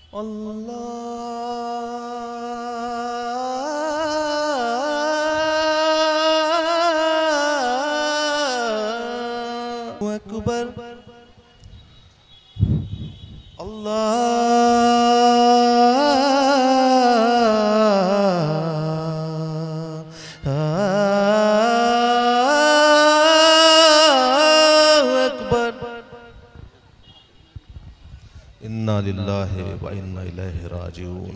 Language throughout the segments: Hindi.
अल्लाहु अकबर। इन्ना लिल्लाहि व इन्ना इलैहि राजिऊन।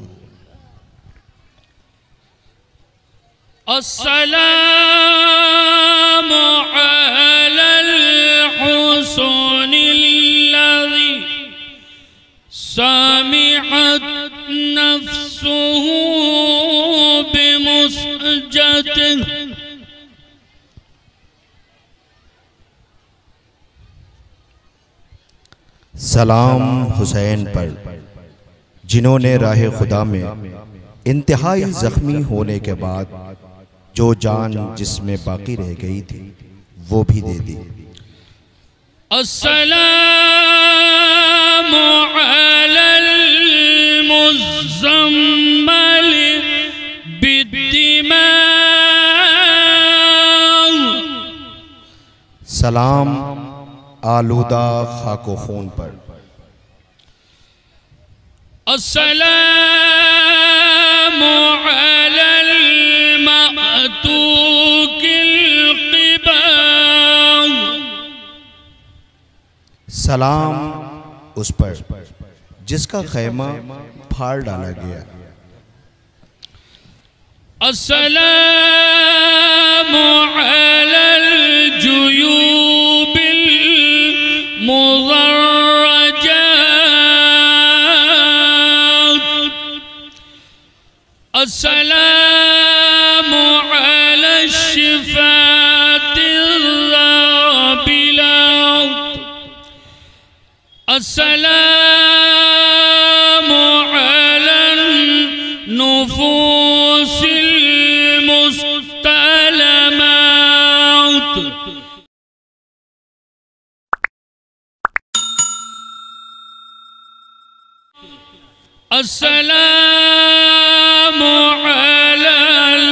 अस्सलामु अलल हुस्निल्लज़ी समिअत नफ्सुहु बिमुस्जतिही। सलाम हुसैन पर जिन्होंने राह खुदा में इंतहाई जख्मी होने के बाद जो जान जिसमें बाकी रह गई थी वो भी दे दी। अस्सलामु अलल मुज़म्मल बिद्दिमा। सलाम आलूदा खाको खून पर। अस्सलामु अलल मअतूकिल क़िबा। सलाम उस पर जिसका खैमा फाड़ डाला गया। अस्सलामु अलल जुयूबिल मुज़र्रजात। अस्सलामु अलश शिफ़ातिर राबिलात। अस्सलामु अलन नुफूसिल मुस्तलमात। अस्सलामु अलल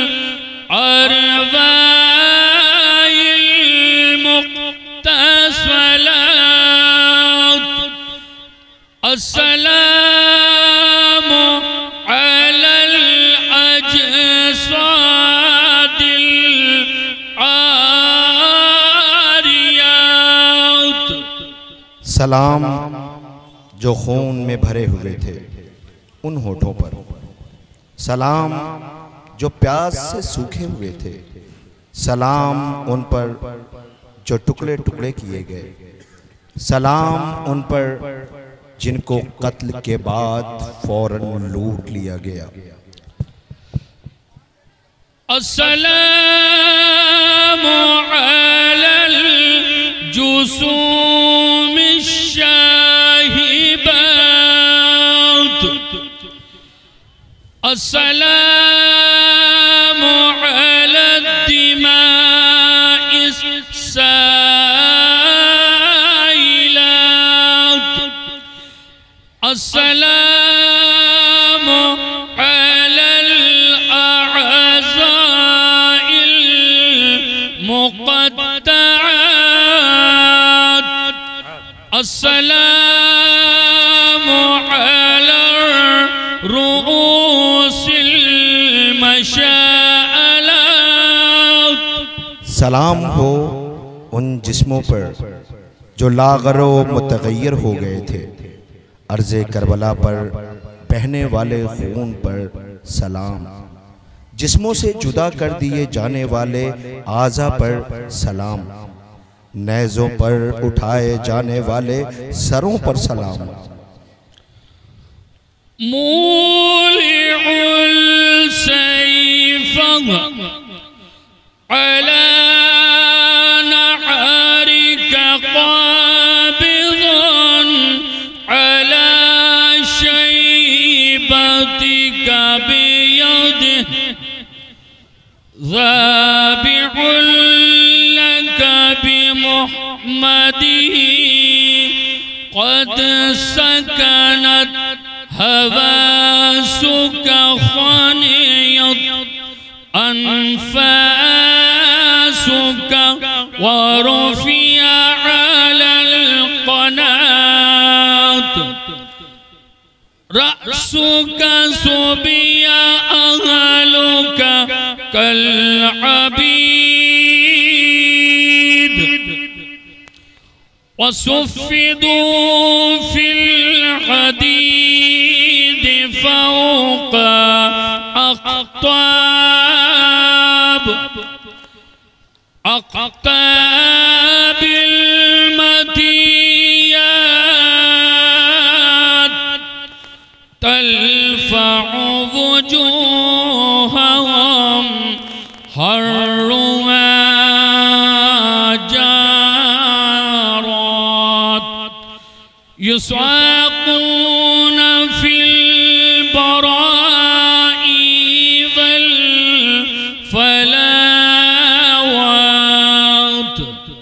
अरवाइल मुक़्तसलात। अस्सलामु अलल अजसादिल आरियात। सलाम जो खून में भरे हुए थे उन होठों पर। सलाम जो प्यास से सूखे हुए थे। सलाम उन पर जो टुकड़े टुकड़े किए गए। सलाम उन पर जिनको कत्ल के बाद फौरन लूट लिया गया। अस्सलामु अलल जुसूमिश शाहिबात। अस्सलामु अलद दिमाइस साइलात। अस्सलामु अलल अअज़ाइल मुक़त्तआत। अस्सलामु अलर रुऊसिल मशाअलात। सलाम हो उन जिस्मों पर जो लागरो मुतगय्यर हो गए थे। अर्ज़े करबला पर बहने वाले खून पर सलाम। जिस्मों से जुदा कर दिए जाने वाले आज़ा पर सलाम। नेज़ों पर उठाए जाने वाले सरों पर सलाम। मूलिउल सैफ़ह अला नहरिका क़ाबिज़न अला शैबतिका बियदिही ज़ाबिहुल लका बिमुहम्मदिही क़द सकनत हवासुक ख़ानियत अनफासुक वरुफ़िया अलल क़नात रअसुक सुबिया अहलुक कल अबीद वसुफ़िदू फिल हदीद फ़ौक़ अक़ताबिल मतियात तलफ़अ वुजूहहुम हर्रुहा जारात युस्आक़ून फिल बराई वल फलावात।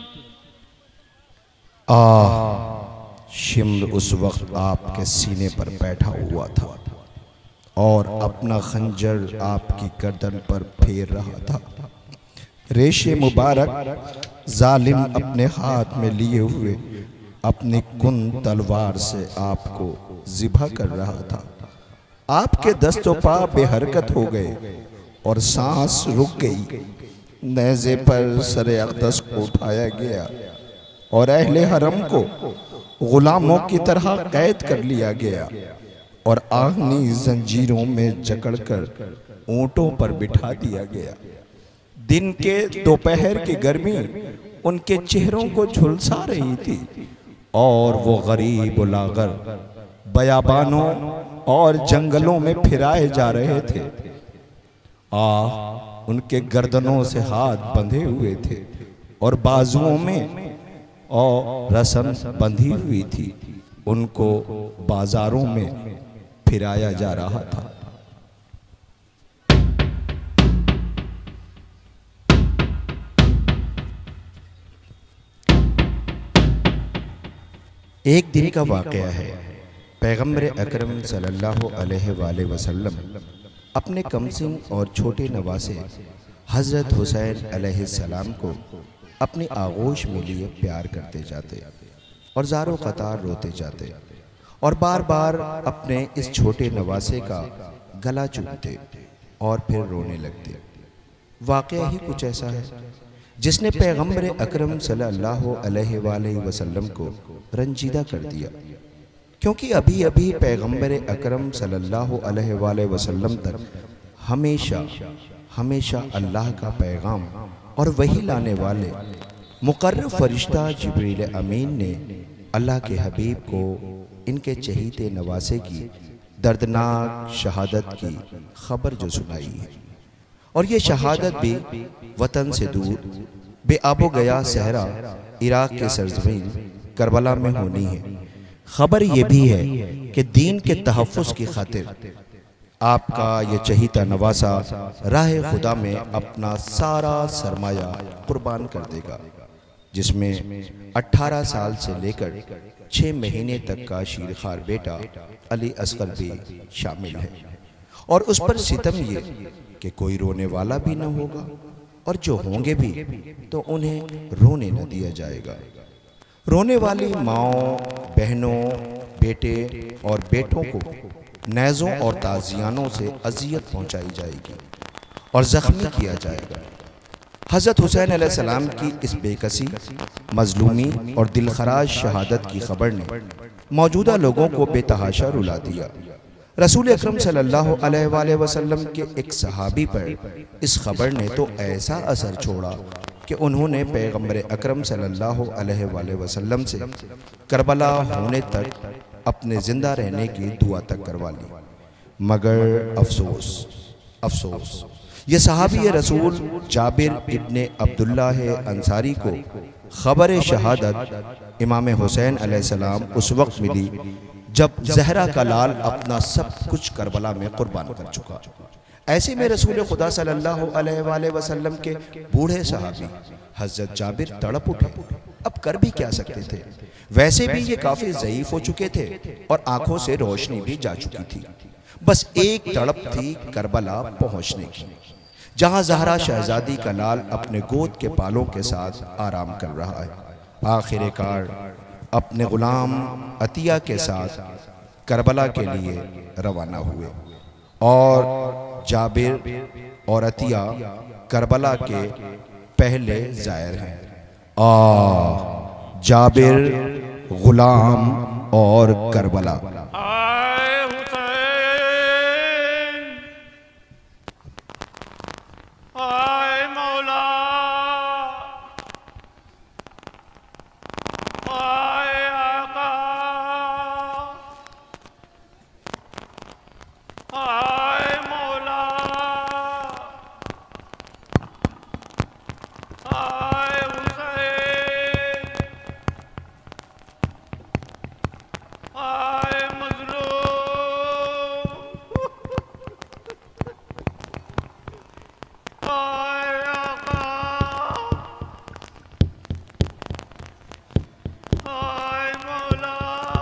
शिम्र उस वक्त आपके सीने पर बैठा हुआ था और अपना खंजर आपकी गर्दन पर फेर रहा था। रेशे मुबारक जालिम अपने हाथ में लिए हुए अपनी कुन तलवार से आपको ज़िबा कर रहा था। आपके दस्तो पा बेहरकत हो गए और सांस रुक गई। नेज़े पर सरे अक़दस को उठाया गया और अहले हरम को गुलामों की तरह कैद कर लिया गया और आगनी जंजीरों में जकड़कर ऊंटों पर बिठा दिया गया। दिन के दोपहर की गर्मी उनके चेहरों को झुलसा रही थी और वो गरीब लागर बयाबानों और जंगलों में फिराए जा रहे थे। उनके गर्दनों से हाथ बंधे हुए थे और बाजुओं में और रस्म बंधी हुई थी। उनको बाजारों में फिराया जा रहा था। एक दिन का वाक़या है। पैगम्बर अकरम सल्लल्लाहु अलैहि वसल्लम अपने कमसिन और छोटे नवासे हज़रत हुसैन अलैहिस्सलाम को अपनी आगोश में लिए प्यार करते जाते और ज़ारो क़तार रोते जाते और बार बार अपने इस छोटे नवासे का गला चूमते और फिर रोने लगते। वाक़या ही कुछ ऐसा है जिसने पैगम्बर अकरम सल्लल्लाहु अलैहि वसल्लम को रंजीदा कर दिया, क्योंकि अभी अभी पैगम्बर अकरम सल्लल्लाहु अलैहि वसल्लम तक हमेशा हमेशा अल्लाह का पैगाम और वही लाने वाले मुकर्रब फरिश्ता जिब्रील अमीन ने अल्लाह के हबीब को इनके चहीते नवासे की दर्दनाक शहादत की खबर जो सुनाई है। और ये शहादत भी वतन से दूर बेआबो गया सहरा इराक के सरज़मीन करबला में होनी है। खबर ये भी है कि दीन के तहफ़्फ़ुज़ की खातिर आपका ये चहीता नवासा राह खुदा में अपना सारा सरमाया कुर्बान कर देगा, जिसमें 18 साल से लेकर 6 महीने तक का शीरखार बेटा अली असगर भी शामिल है। और उस पर सितम ये कि कोई रोने वाला भी न होगा और जो होंगे भी तो उन्हें रोने न दिया जाएगा। रोने वाली माओं, बहनों, बेटे और बेटों को नेज़ों और ताज़ियानों से अजियत पहुंचाई जाएगी और ज़ख्मी किया जाएगा। हज़रत हुसैन अलैहिस्सलाम की इस बेकसी, मजलूमी और दिलखराज शहादत की खबर ने मौजूदा लोगों को बेतहाशा रुला दिया। रसूल अकरम सल्लल्लाहु अलैहि वसल्लम के एक सहाबी पर इस खबर ने तो ऐसा असर छोड़ा कि उन्होंने पैगम्बर अकरम सल्लल्लाहु अलैहि वसल्लम से करबला होने तक अपने ज़िंदा रहने की दुआ तक करवा ली। मगर अफसोस अफसोस ये सहाबी रसूल जाबिर इब्ने अब्दुल्लाह अंसारी को खबर शहादत इमाम हुसैन अलैहिस्सलाम उस वक्त मिली जब ज़हरा का लाल अपना सब कुछ करबला में कुर्बान कर चुका। ऐसे में रसूल खुदा सल्लल्लाहु अलैहि वसल्लम के बूढ़े सहाबी हज़रत जाबिर तड़प उठे। अब कर भी क्या सकते थे? वैसे भी ये काफी ज़ईफ हो चुके थे और आंखों से रोशनी भी जा चुकी थी। बस एक तड़प थी करबला पहुंचने की, जहां ज़हरा शहजादी का लाल अपने गोद के बालों के साथ आराम कर रहा है। आखिरकार अपने गुलाम अतिया के साथ करबला के लिए रवाना हुए और जाबिर और अतिया करबला के पहले ज़ायर हैं। जाबिर, गुलाम और करबला। आए हुसैन, आए मौला, आए आका, आए मौला, आए हुसैन, आए मजलूम, आए आका, आए मौला,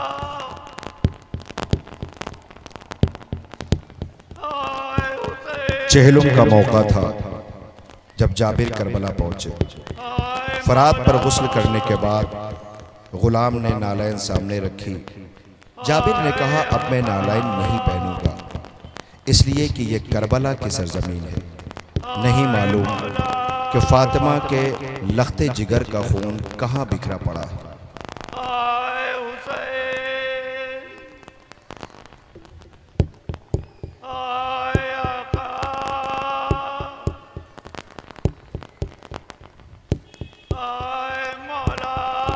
आए हुसैन, चहलुम का मौका था जब जाबिर करबला पहुंचे। फरात पर गुस्ल करने के बाद गुलाम ने नालैन सामने रखी। जाबिर ने कहा, अब मैं नालैन नहीं पहनूंगा, इसलिए कि ये करबला की सरजमीन है। नहीं मालूम कि फातिमा के लख्ते जिगर का खून कहाँ बिखरा पड़ा है। आए हुसैन, आए आका, आए मौला,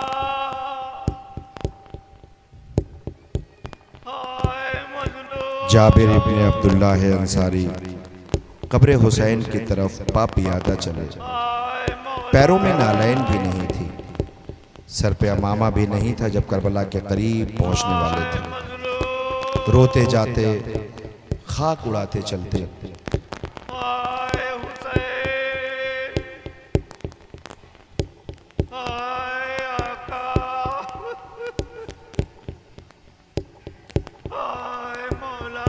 आए मजलूम, जाबिर इब्ने अब्दुल्लाह अंसारी कब्र हुसैन की तरफ पापियादा चले। आए मौला, पैरों में नालैन भी नहीं थी, सर पे अमामा भी नहीं था जब करबला के करीब पहुंचने वाले थे। रोते जाते, खाक उड़ाते चलते। आए हुसैन, आए आका, आए मौला,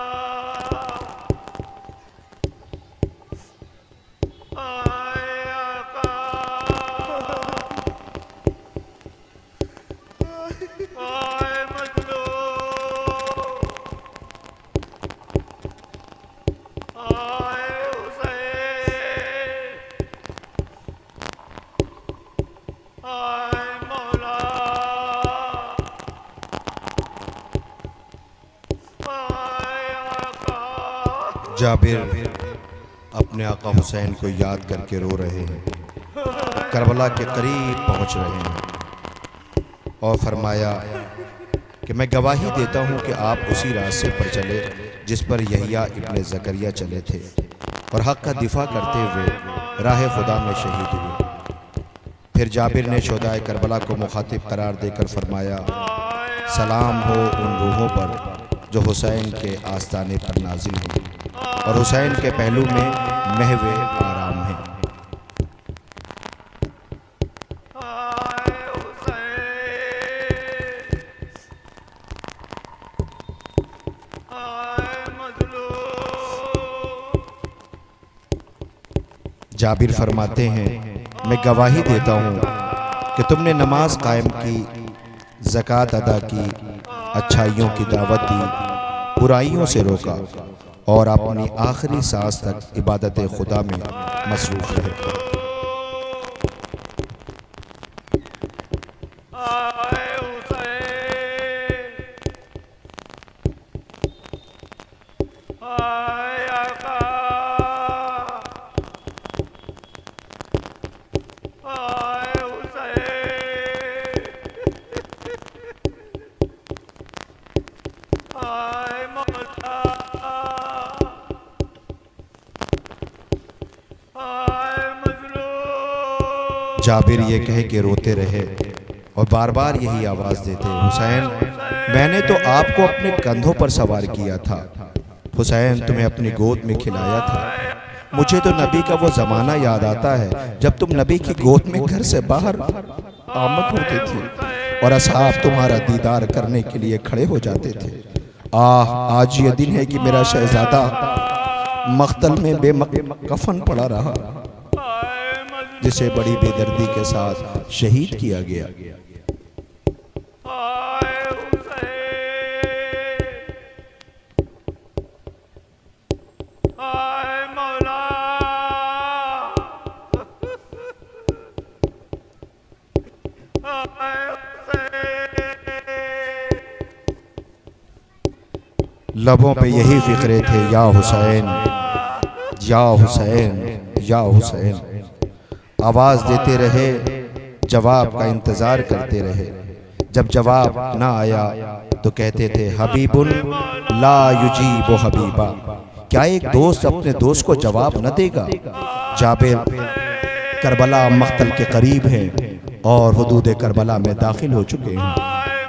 आए आका, आए मजलूम, आए हुसैन, आए मौला, आए आका, जाबिर अपने आका हुसैन को याद करके रो रहे हैं। करबला के करीब पहुंच रहे हैं और फरमाया कि मैं गवाही देता हूं कि आप उसी रास्ते पर चले जिस पर यहिया इब्ने ज़करिया चले थे और हक़ का दिफा करते हुए राह खुदा में शहीद हुए। फिर जाबिर ने शोदाए करबला को मुखातिब करार देकर फरमाया, सलाम हो उन रूहों पर जो हुसैन के आस्ताने पर नाजिल हैं और हुसैन के पहलू में महवे आराम हैं। आए हुसैन, आए मजलूम, जाबिर फरमाते हैं, मैं गवाही देता हूँ कि तुमने नमाज कायम की, ज़कात अदा की, अच्छाइयों की दावत दी, बुराइयों से रोका और अपनी आखिरी सांस तक इबादत खुदा में मसरूफ़ रहे। आए हुसैन, आए आका, आए हुसैन, आए मौला, आए मजलूम, जाबिर ये कह के रोते रहे और बार बार यही आवाज़ देते, हुसैन मैंने तो आपको अपने कंधों पर सवार किया था, हुसैन तुम्हें अपनी गोद में खिलाया था। मुझे तो नबी का वो ज़माना याद आता है जब तुम नबी की गोद में घर से बाहर आमद होते थे। और असहाब तुम्हारा दीदार करने के लिए खड़े हो जाते थे। आज ये दिन है कि मेरा शहजादा मख्तल में बेकफन पड़ा रहा, जिसे बड़ी बेदर्दी के साथ शहीद किया गया। लबों पे यही फिक्रे थे, या हुसैन या हुसैन या हुसैन। आवाज़ देते रहे, जवाब का इंतज़ार करते रहे। जब जवाब ना आया तो कहते थे हबीबुन ला युजीबु हबीबा। क्या एक दोस्त अपने दोस्त को जवाब न देगा? जाबिर करबला मख्तल के करीब हैं और हुदूद करबला में दाखिल हो चुके हैं।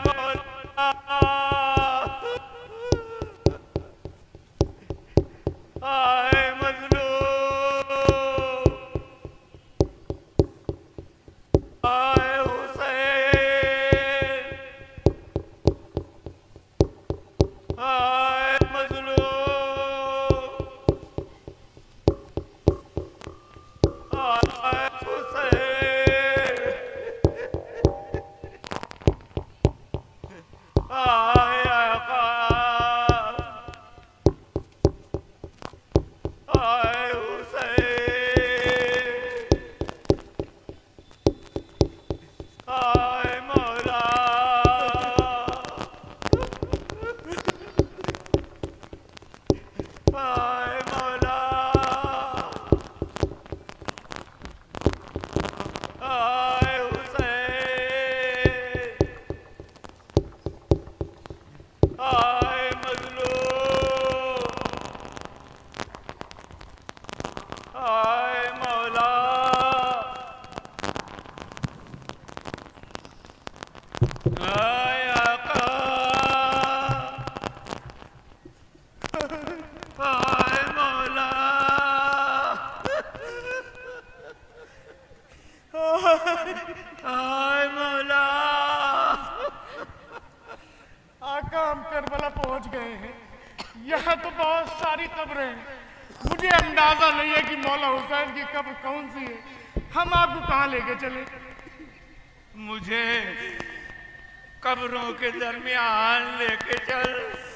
हम करबला पहुंच गए हैं। यहाँ तो बहुत सारी कब्रें हैं, मुझे अंदाजा नहीं है कि मौला हुसैन की कब्र कौन सी है। हम आपको कहाँ लेके चले? मुझे कब्रों के दरमियान लेके चल।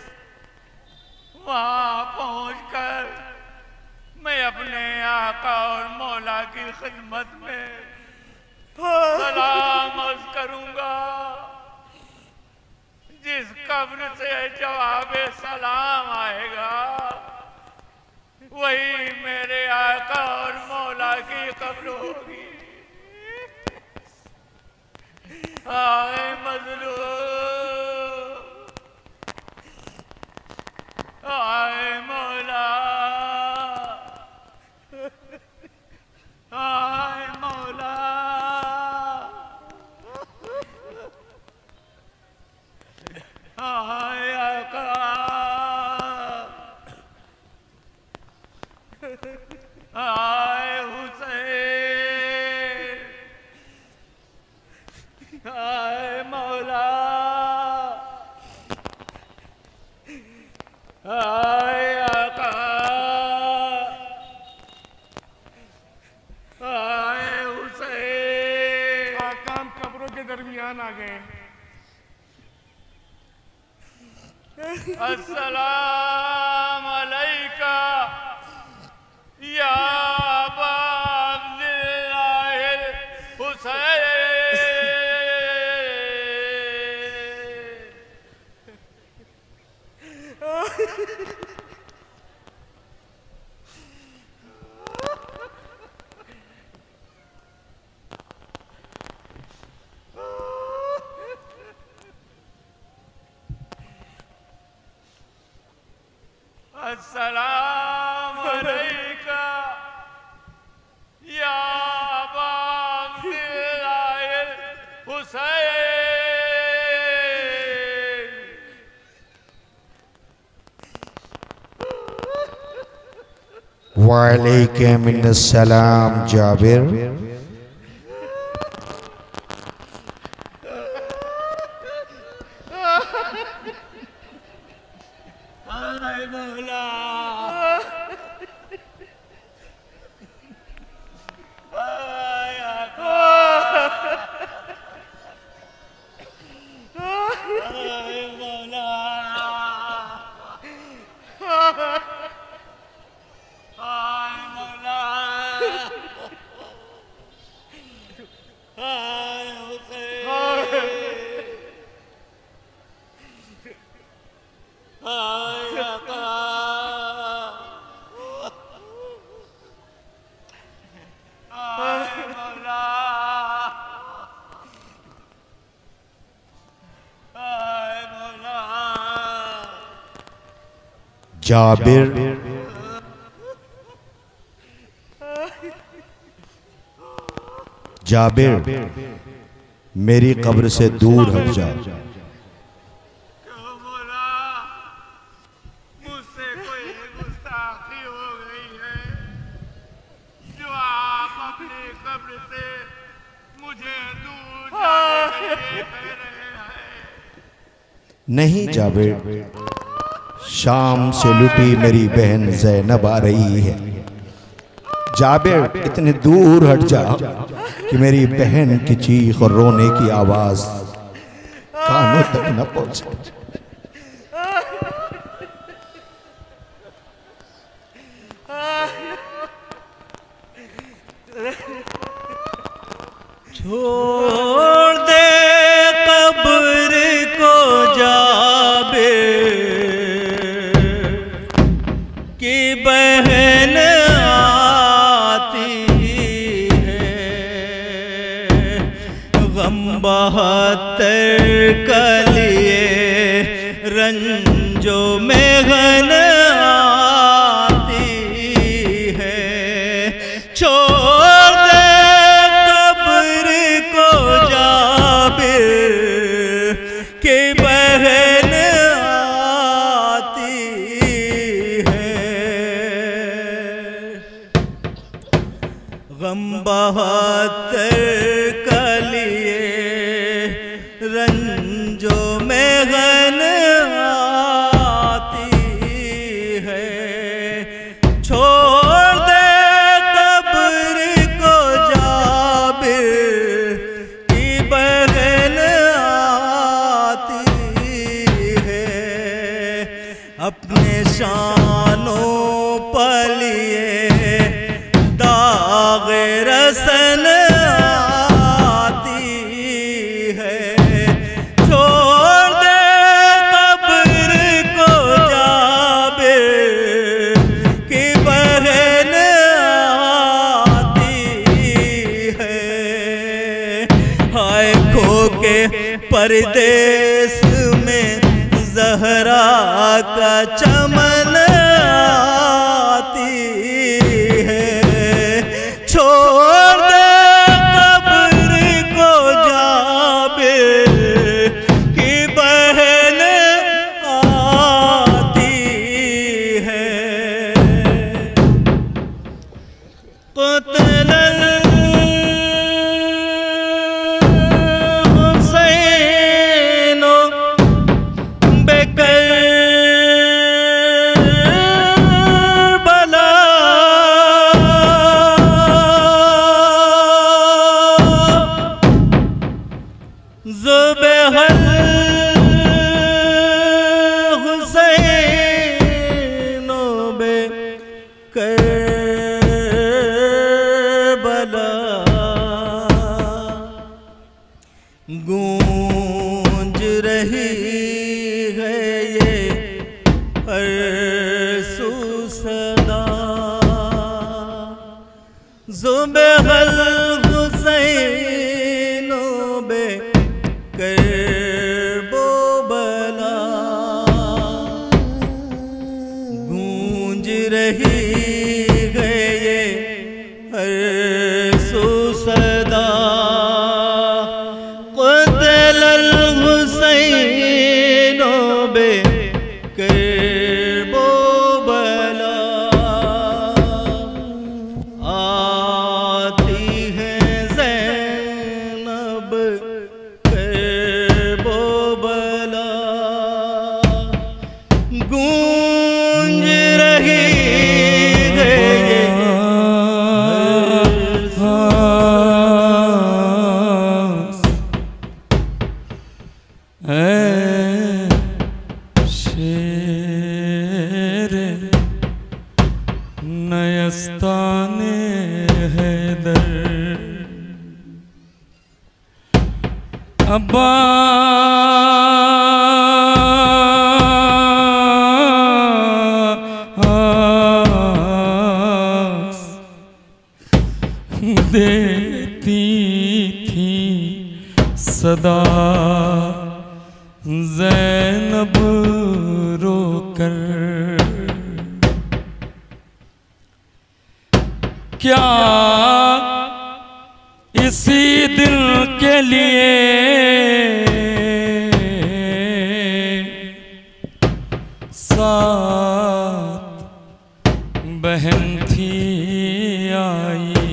वहां पहुंचकर मैं अपने आका और मौला की खिदमत में सलाम अर्ज करूंगा। जिस कब्र से जवाब सलाम आएगा वही मेरे आका और मौला की कब्र होगी। आए मजलूम, आए मौला, आए मौला, आए आका, आए हुसैन, आए मौला, आए आका, आए हुसैन। आका हम कब्रों के दरमियान आ गए। अस्सलाम अलैका या अबा अब्दिल्लाहिल हुसैन। अस्सलाम अलैका या अबा अब्दिल्लाहिल हुसैन। वालेकुम अस्सलाम जाबिर। हाय मौला, हाय आका, हाय मौला, हाय मौला, हाय हुसैन, हाय आका, हाय मौला, हाय मौला। जाबिर जाबिर मेरी कब्र से दूर हट जा। क्यों मौला, मुझसे कोई गुस्ताखी हो गई है जो आप अपनी कब्र से मुझे दूर जाने के लिए कह रहे हैं? नहीं जाबिर, शाम से लुटी मेरी बहन ज़ैनब आ रही है। जाबिर इतने दूर हट जा कि मेरी बहन की चीख और रोने की आवाज कानों तक न पहुंचे। छोड़ दे कब्र को जाबिर की बहन आती है, गम बहत्तर का लिए रंजो में घन आती है। छोड़ दे कब्र को जाबिर की बहन आती है, गम बहत्तर का लिए रंजो में घन आती है। छोड़ दे कब्र को जाबिर की बहन आती है, अपने शानों पर लिए दाग रसन आती है। छोड़ दे कब्र को जाबिर की बहन आती है। हाय खो के परदेस में ज़हरा का चमन आती है। छोड़ दे कब्र को जाबिर की बहन आती है। क़ुत्लुल हुसैन बेकरबला, ज़ुबैहल हुसैन बेकरबला, गूंज रही है ये हर सू सदा। ज़ुबैहल हुसैन बेकरबला, गूंज रही है ये हर सू सदा। क़ुत्लुल हुसैन बेकरबला, आती है ज़ैनब करबला, गूंज मस्ताने हैदर अब्बास देती थी सदा ज़ैनब रोकर। क्या इसी दिल के लिए साथ बहन थी आई,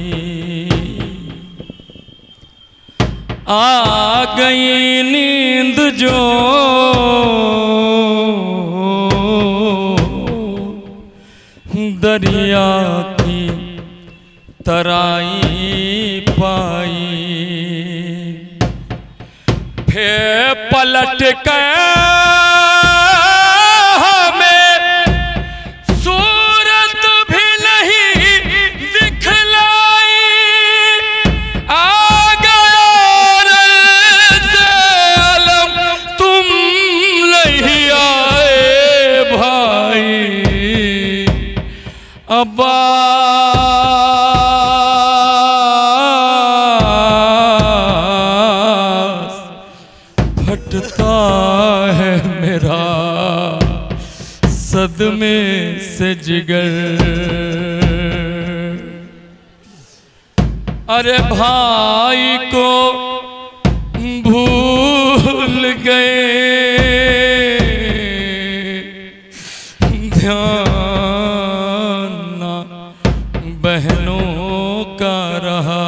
आ गई नींद जो दरिया की तराई पाई, फिर पलट कर हमें सूरत भी नहीं दिखलाई, आ गया से अलम तुम नहीं आए भाई। अब्बास फटता है मेरा सदमे से जिगर, अरे भाई को भूल गए ध्यान ना बहनों का रहा,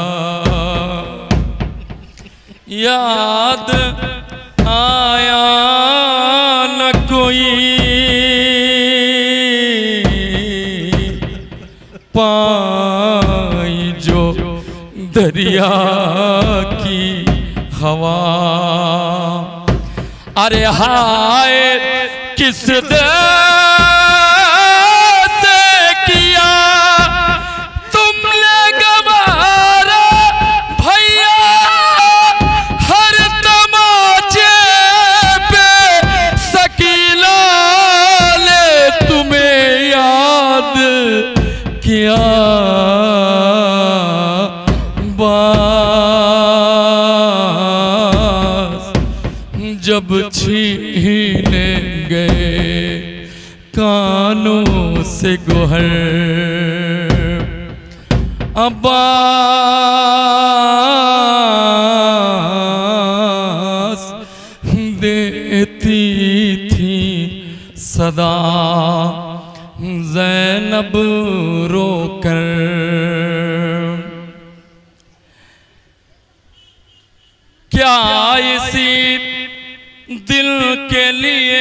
याद आया न कोई पाई जो दरिया की हवा, अरे हाय किस दर से किया तुमने गवारा भैया, हर तमाचे पे सकीला ने तुम्हें याद किया, बास जब छीने गए कानों से गोहर, अब्बास देती थी सदा ज़ैनब रोकर। क्या इसी दिल के लिए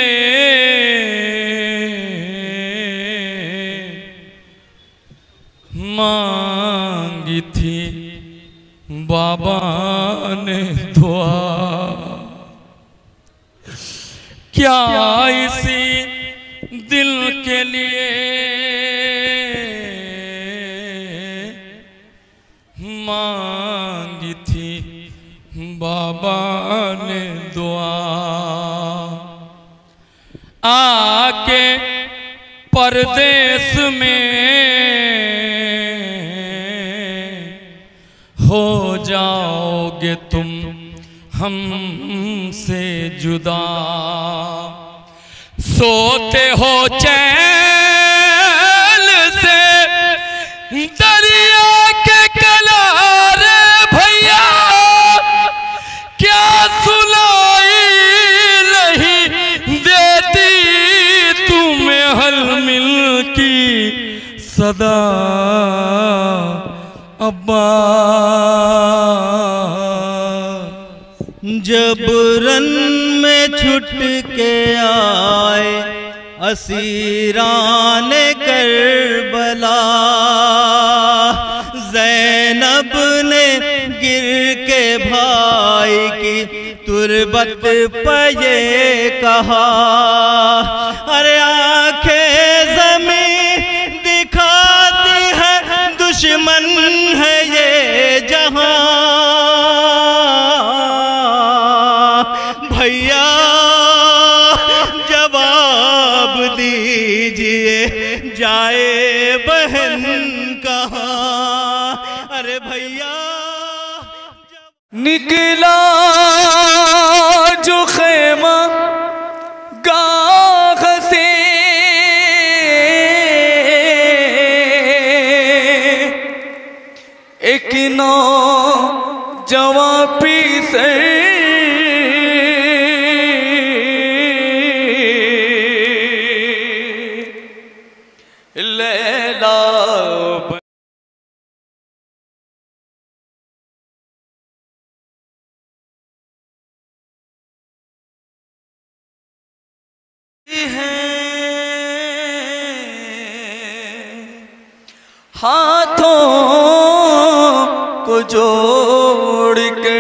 मांगी थी बाबा ने दुआ, क्या इसी दिल के लिए मांगी थी बाबा ने दुआ, आके परदेस में हो जाओगे तुम हमसे जुदा, सोते हो चैन से दरिया के किनारे भैया, क्या सुनाई नहीं देती तुम्हें हल मिल की सदा, अब्बा जब रन में छुट के आए असीराने करबला, ज़ैनब ने गिर के भाई की तुरबत पे ये कहा, अरे आंखें ज़मीं दिखाती है जाए बहन कहाँ। अरे भैया निकला जो खेमा गाह से एक नौजवां पीसे लैला हाथों को जोड़ के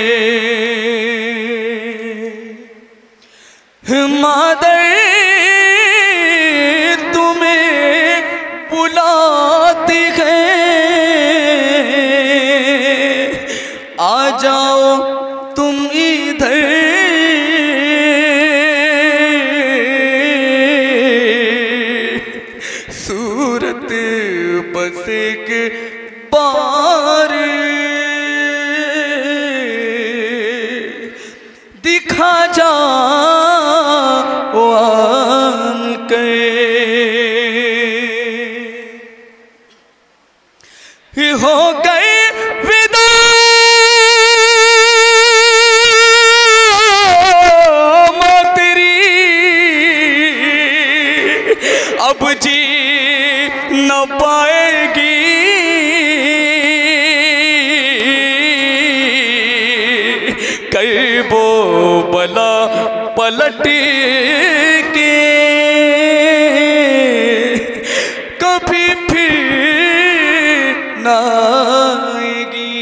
मादर तुम्हें बुलाती है, आ जाओ तुम इधर। सूरत बसे के पार दिखा जा आन के, हो गए विदा माँ तेरी, अब जी न पाएगी। कर वो बला पलट के कभी फिर न आएगी।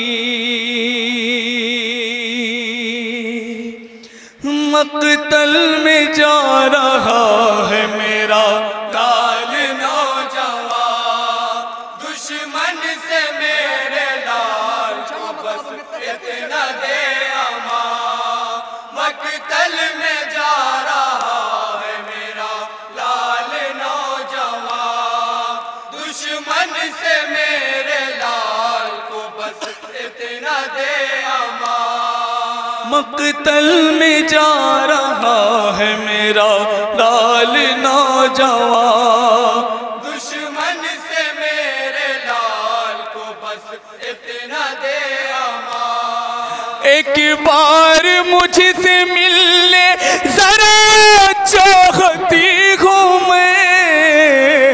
मक्तल में जा रहा है मेरा लाल नौजवान, दुश्मन से मेरे लाल को बस इतना दे अमान। मक्तल में जा रहा है मेरा लाल नौजवान, दुश्मन से मेरे लाल को बस इतना दे अमान। मक्तल में जा रहा है मेरा लाल नौजवान, दुश्मन से मेरे लाल को बस इतना दे अमान। एक बार मुझसे मिलने जरा चाहती हूँ मैं,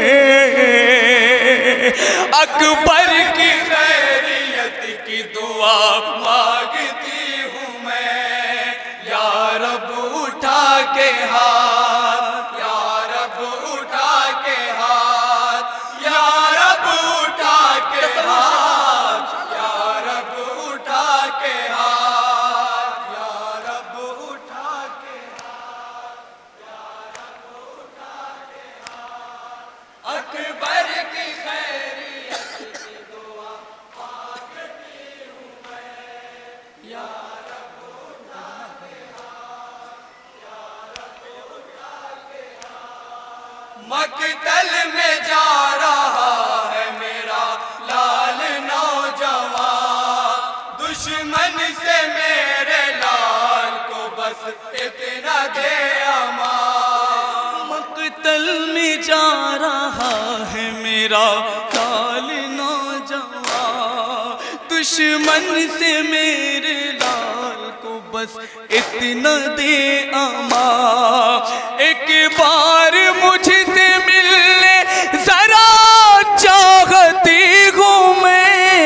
अकबर की खैरियत की दुआ मांगती हूँ मैं। या रब उठा के हाथ, या रब उठा के हाथ, या रब उठा के हाथ, या रब उठा के हाथ, या रब उठा के हाथ, या रब उठा के हाथ। अकबर की खैरियत की दुआ मांगती हूँ मैं। या रब उठा के हाथ, या रब उठा के हाथ। मक्तल में जा रहा है मेरा लाल नौजवान, दुश्मन से मेरे लाल को बस इतना दे अमान। मक्तल में जा रहा है मेरा लाल नौजवान, दुश्मन से मेरे लाल को बस इतना दे अमान। एक बार मुझसे मिलने जरा चाहती हूँ मैं,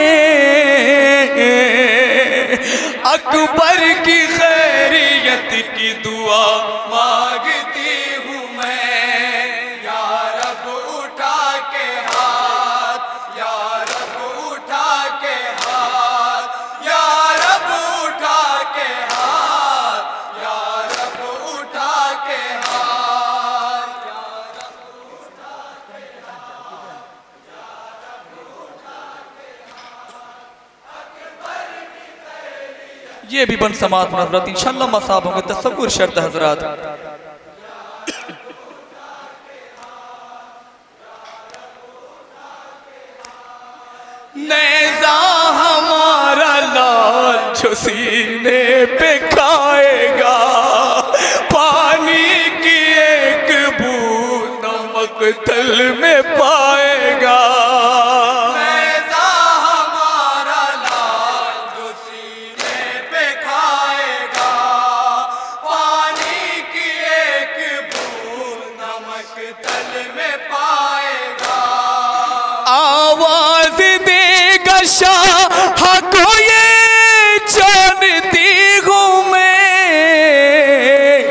अकबर की खैरियत की दुआ मांगती हूँ मैं। या रब उठा के हाथ, या रब उठा के हाथ, या रब उठा के हाथ, या रब उठा के हाथ, या रब उठा के हाथ, या रब उठा के हाथ। अकबर की खैरियत। ये भी बन समात हजरत इंशाअल्लाह मसाब होंगे तसव्वुर शर्त हजरात। नेज़ा हमारा लाल जो सीने पे खाएगा, पानी की एक बूंद नमक तल में पाएगा। नेज़ा हमारा लाल जो सीने पे खाएगा, पानी की एक बूंद नमक तल में पाएगा। आवाज देगा शाह को ये जानती हूँ मैं,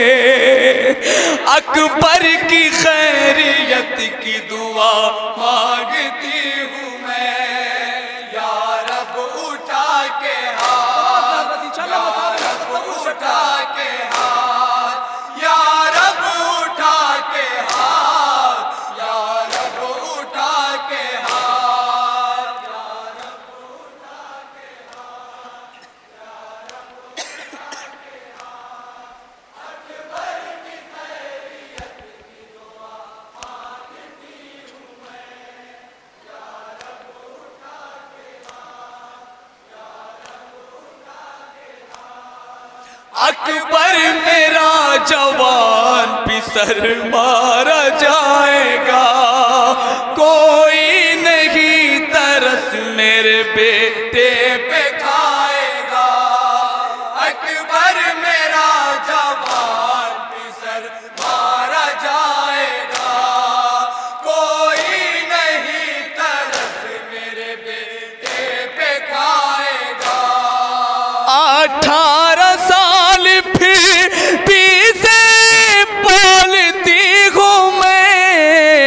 अकबर की खैरियत की दुआ मांगती हूँ मैं। या रब उठा के हाथ, या रब उठा के हाथ, या रब उठा के हाथ, या रब उठा के हाथ, या रब उठा के हाथ, या रब उठा के हाथ। अकबर की खैरियत की दुआ मांगती हूँ मैं। या रब उठा के हाथ, या रब उठा के हाथ। अकबर मेरा जवान पिसर मारा जाएगा, कोई नहीं तरस मेरे बेटे पे खाएगा। अकबर मेरा जवान पिसर मारा जाएगा, कोई नहीं तरस मेरे बेटे पे खाएगा। 18 साल फिर भी से पालती हूँ मैं,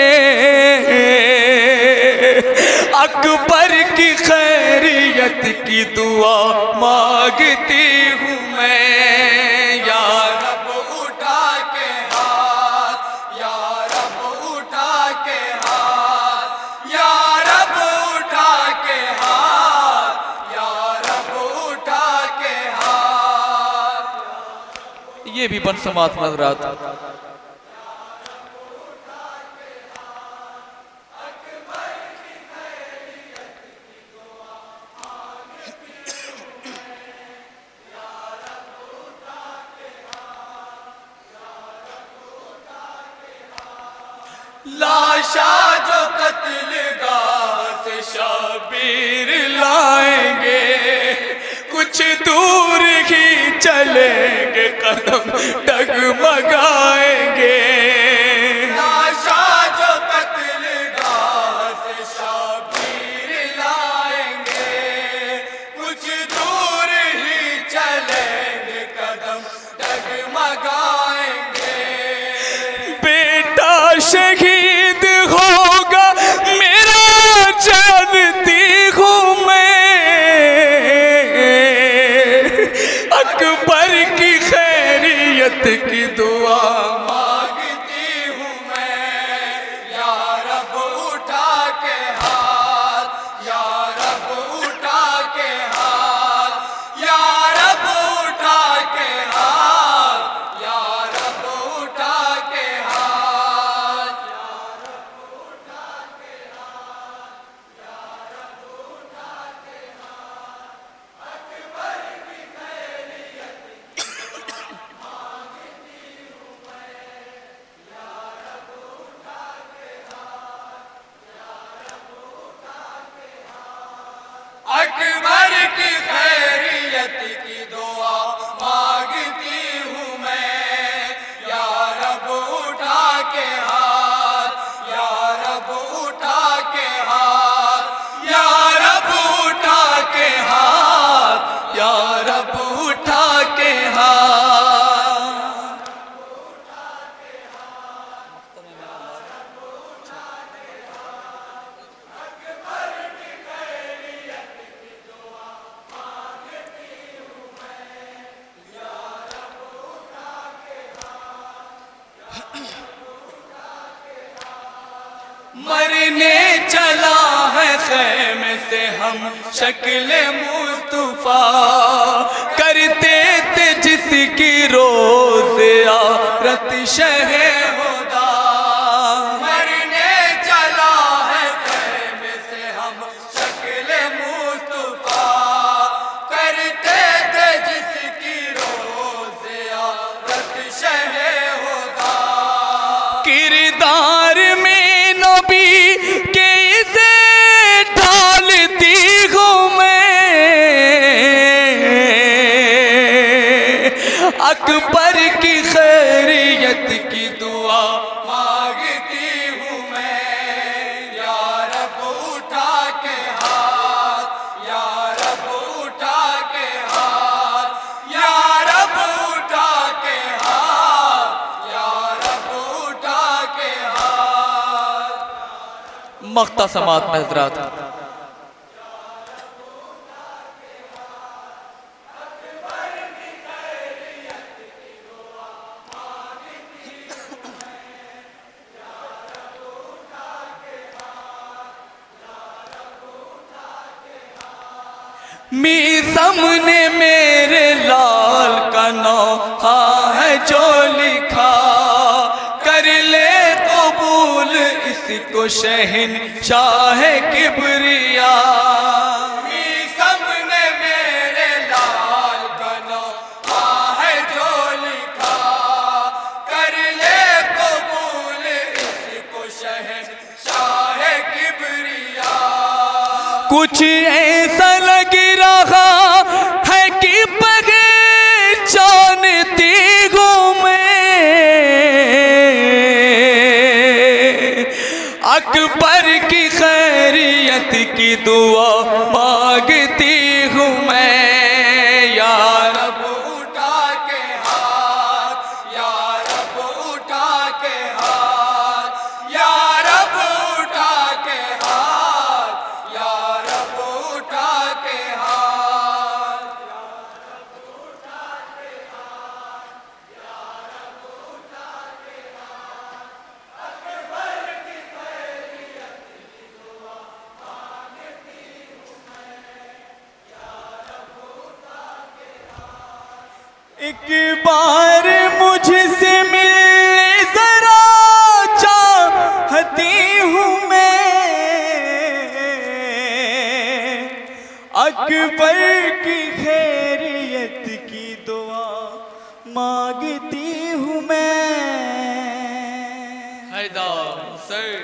अकबर की खैरियत की दुआ मांगती हूँ मैं। या रब उठा के हाथ, या रब उठा के हाथ, या रब उठा के हाथ, या रब उठा के हाथ। ये भी बन समात नजरात। लाशा जो कत्लगाह से शाबीर लाएंगे, कुछ दूर ही चलेंगे कदम डगमगाएंगे। लाशा जो कत्लगाह से शाबीर लाएंगे, कुछ दूर ही चलेंगे कदम डगमगाएंगे। बेटा शहीद होगा मेरा जानती हूँ मैं, अकबर की खैरियत की दुआ मांगती हूँ मैं। या रब उठा के हाथ, या रब उठा के हाथ, या रब उठा के हाथ, या रब उठा के हाथ, या रब उठा के हाथ, या रब उठा के हाथ। अकबर की खैरियत की दुआ मांगती हूँ मैं। या रब उठा के हाथ, या रब उठा के हाथ। अकबर की खैरियत की दुआ मांगती हूँ मैं। या रब उठा के हाथ, या रब उठा के हाथ, या रब उठा के हाथ, या रब उठा के हाथ। मरने चला है खैमे से हम शक्ल मुस्तफा, करते थे जिसकी रोज़ आरत शहे होदा। मरने चला है खैमे से हम शक्ल मख्तसमात में हजरात। मी सामने मेरे लाल का नौहा है जो लिखा, कर ले कबूल इसको शहंशाह किबरिया। मी सामने मेरे लाल का नौहा है जो लिखा, कर ले कबूल इसको शहंशाह किबरिया। कुछ ऐसा लग रहा है कि पहचानती हूँ मैं, अकबर की खैरियत की दुआ मांगती हूँ मैं। या रब उठा के हाथ, या रब उठा के हाथ, या रब उठा के हाथ, या रब उठा के हाथ। एक बार मुझसे मिलने जरा चाहती हूँ मैं, अकबर की खैरियत की दुआ मांगती हूँ मैं। हैदर सर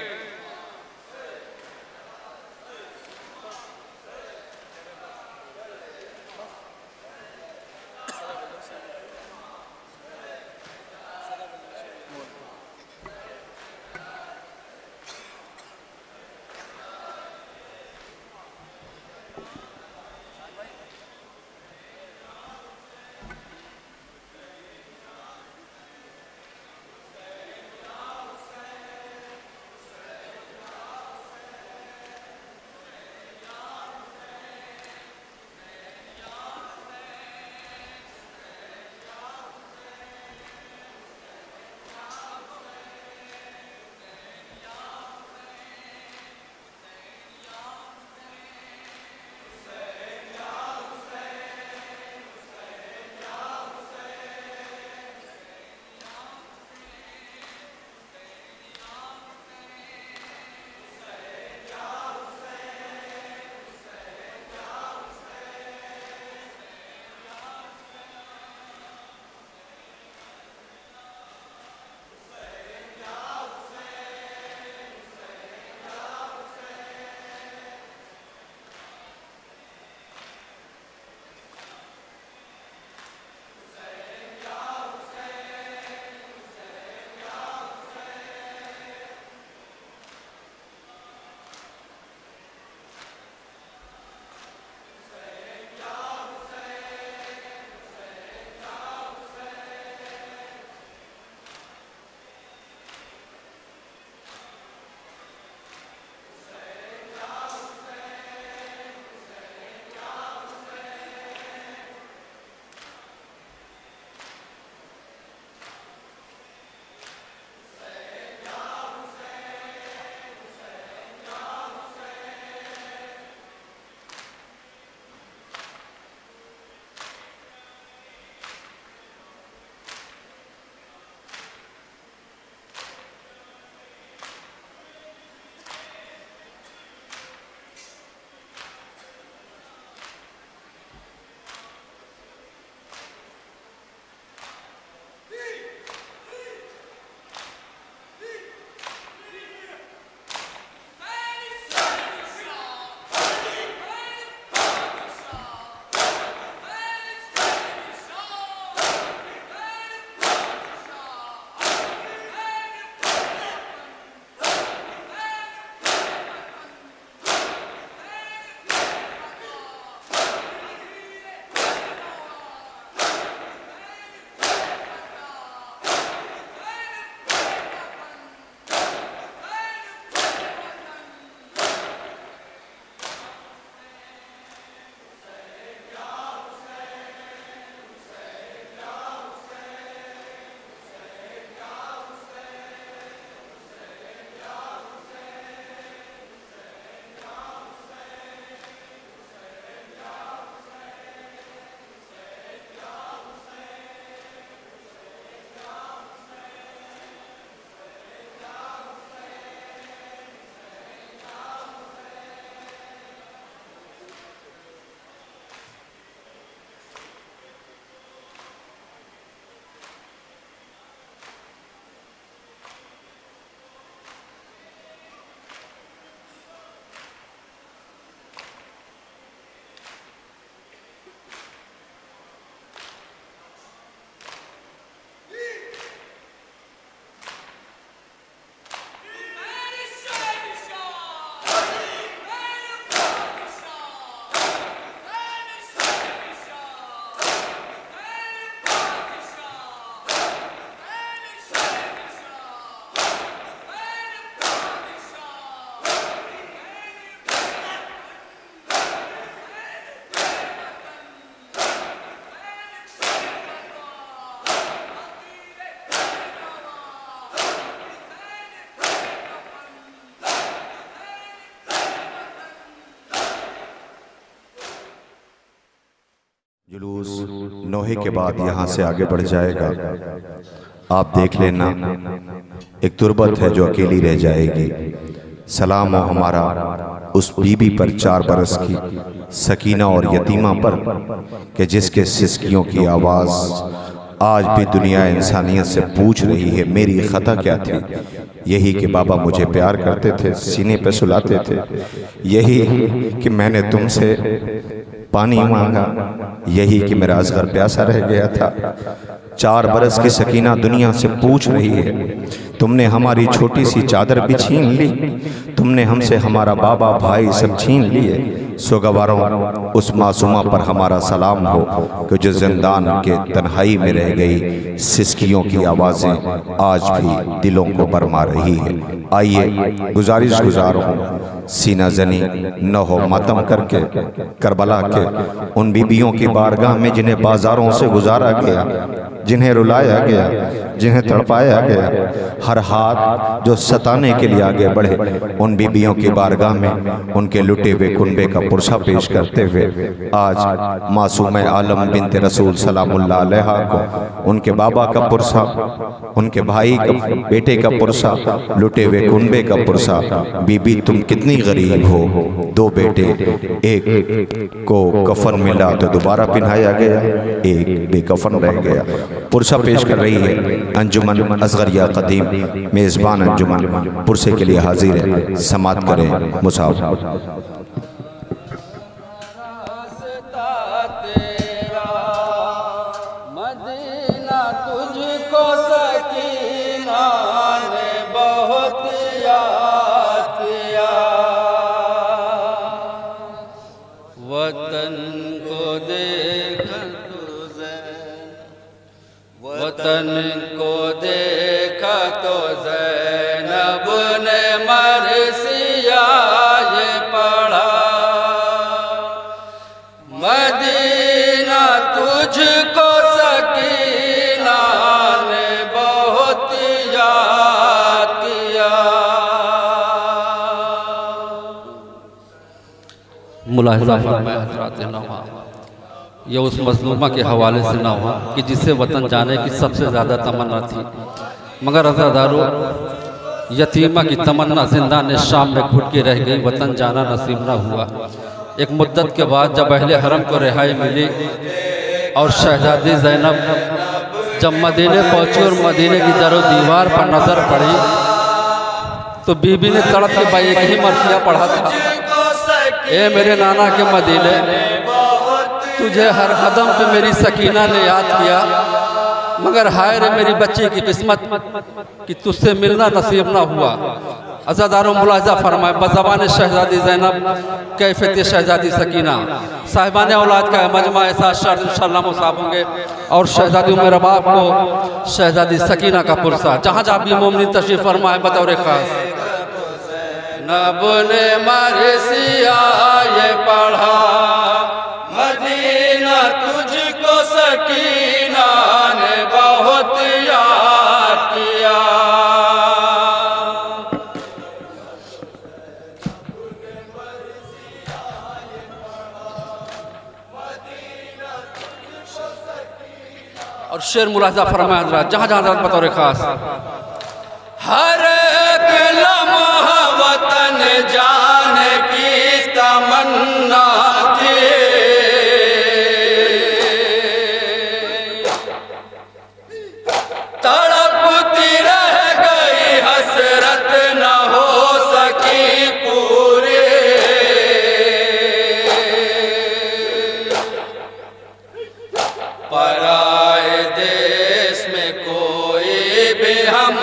जुलूस नोहे के बाद यहाँ से आगे बढ़ जाएगा। आप देख लेना, एक तुरबत है जो अकेली रह जाएगी। सलाम हो हमारा उस बीबी पर 4 बरस की सकीना और यतीमा पर कि जिसके सिसकियों की आवाज़ आज भी दुनिया इंसानियत से पूछ रही है मेरी खता क्या थी। यही कि बाबा मुझे प्यार करते थे, सीने पे सुलाते थे, यही कि मैंने तुमसे पानी मांगा, यही कि मेरा असगर प्यासा रह गया था। 4 बरस की सकीना दुनिया से पूछ रही है, तुमने हमारी छोटी सी चादर भी छीन ली, तुमने हमसे हमारा बाबा भाई सब छीन लिए। सोगवारों उस मासूमा पर हमारा सलाम हो कि जो जिंदान के तन्हाई में रह गई। सिसकियों की आवाज़ें आज भी दिलों को बरमा रही है। आइए गुजारिश गुजारो सीना जनी न हो मातम करके करबला के उन बीबियों की बारगाह में जिन्हें बाजारों से गुजारा गया, जिन्हें रुलाया गया, जिन्हें तड़पाया गया। हर हाथ जो सताने के लिए आगे बढ़े, उन बीबियों की बारगाह में उनके लुटे हुए कुनबे का पुरसा पेश करते हुए आज मासूम आलम बिन्त रसूल सलामुल्लाह अलैहा को उनके बाबा का पुरसा, उनके भाई का बेटे का पुरसा, लुटे हुए कुनबे का पुरसा। बीबी तुम कितनी गरीब हो, 2 बेटे, एक को कफन मिला तो दोबारा पहनाया गया, एक बेकफन रह गया। पुरसा पेश कर रही है अंजुमन असगरिया कदीम मेज़बान अंजुमन पुरसे के लिए हाजिर है। समात करें मुसाफ। वतन को देखा तो ज़ैनब ने मरसिया ये पढ़ा, मदीना तुझको सकीना ने बहुत याद किया। मुलाहिज़ा फरमाया हज़रात नवा, यह उस मज़लूमा के हवाले से ना हुआ कि जिसे वतन जाने की सबसे ज़्यादा तमन्ना थी, मगर अज़ादारो यतीमा की तमन्ना ज़िंदान शाम में घुट के रह गई, वतन जाना नसीब ना हुआ। एक मुद्दत के बाद जब अहले हरम को रिहाई मिली और शहजादी ज़ैनब जब मदीने पहुँची और मदीने की दरो दीवार पर नज़र पड़ी तो बीबी ने तड़प के भाई एक ही मरसिया पढ़ा था, ए मेरे नाना के मदीने, तुझे हर कदम पे मेरी सकीना ने याद किया, मगर हाय रे मेरी बच्ची की किस्मत कि तुझसे मिलना नसीब ना हुआ। अज़ादारों मुलाहिज़ा फरमाए बज़बान शहजादी ज़ैनब कैफ़ियत शहजादी सकीना साहिबान औलाद का मजमा ऐसा शर्त इंशाअल्लाह मुसाफ होंगे और शहजादी उम्र रबाब को शहजादी सकीना का पुरसा। जहाँ जहाँ भी मोमिन तशरीफ़ फरमाए बतौर ख़ास नब ने मरसिया ये पढ़ा, मदीना तुझको सकीना ने बहुत याद किया। और शेर मुलाहिज़ा फरमाया हज़रात जहाँ जहाँ बतौर ख़ास, हर एक लम्हा वतन जाने की तमन्ना थी, तड़पती रह गई हसरत न हो सकी पूरी। पराए देश में कोई भी हम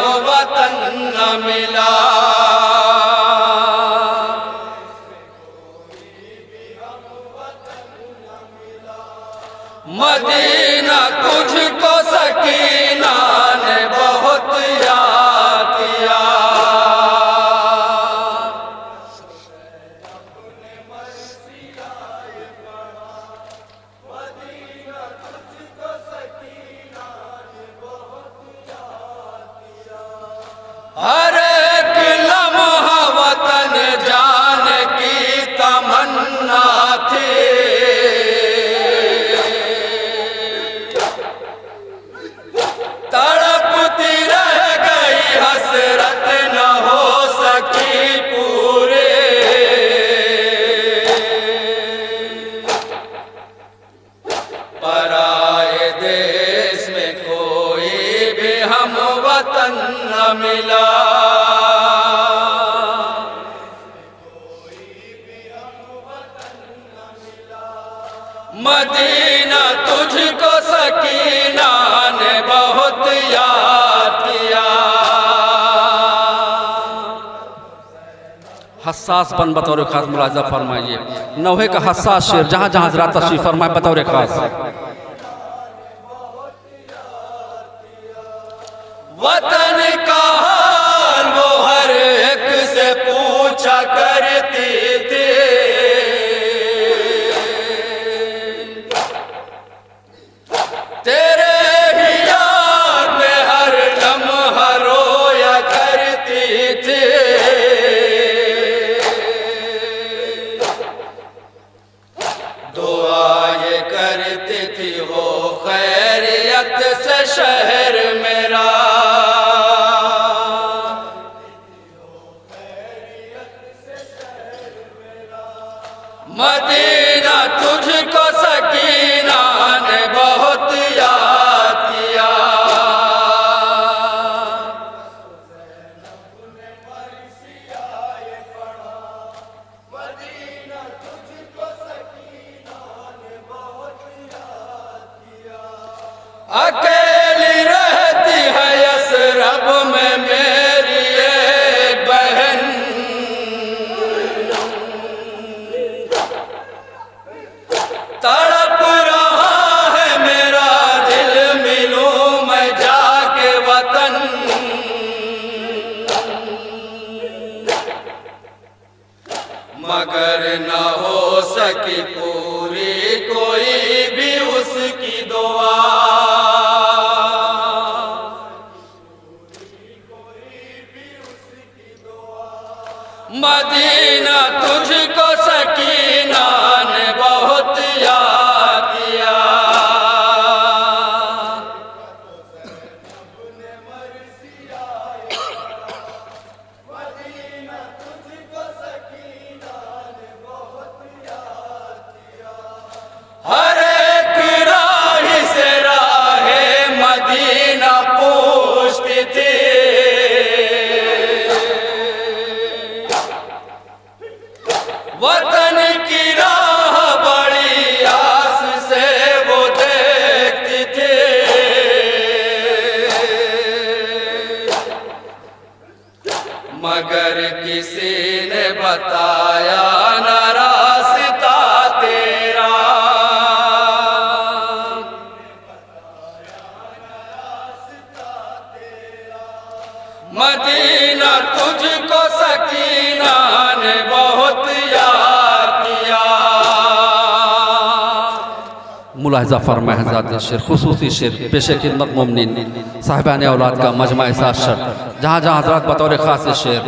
मदीना तुझको सकीना ने बहुत याद किया। हसास बन बतौर खास मुलाजा फरमाइए। नौहे का हसास शेर जहाँ जहाँ हजरात तशरीफ फरमाए बतौर खास। वतन का हाल वो हर एक से पूछा करती थी। तेरे ही याद में हर लम्हा रोया करती थी। दुआ ये करती थी हो खैरियत से शहर मेरा। मदीना तुझको सकीना ने बहुत याद किया। अकेली रहती है यसरब में मेरी एक बहन। तड़प रहा है मेरा दिल मिलूं मैं जाके वतन। मगर न हो सकी पूरी कोई भी उसकी दुआ। मदीना तुझको सकीना ने बहुत याद किया। हर एक राही से राहे मदीना पूछती थी। वतन की राह बड़ी आस से वो देखती थी। मगर किसी ने बताया न रास्ता तेरा। मदीना तुझको सकीना ने बहुत याद किया। मुलाहिजा फरमाए हज़रात शेर खुसूसी शेर पेशे खिदमत मोमिनीन साहिबान औलाद का मजमा एहसास शर जहाँ जहाँ हजरात बतौर खास शेर।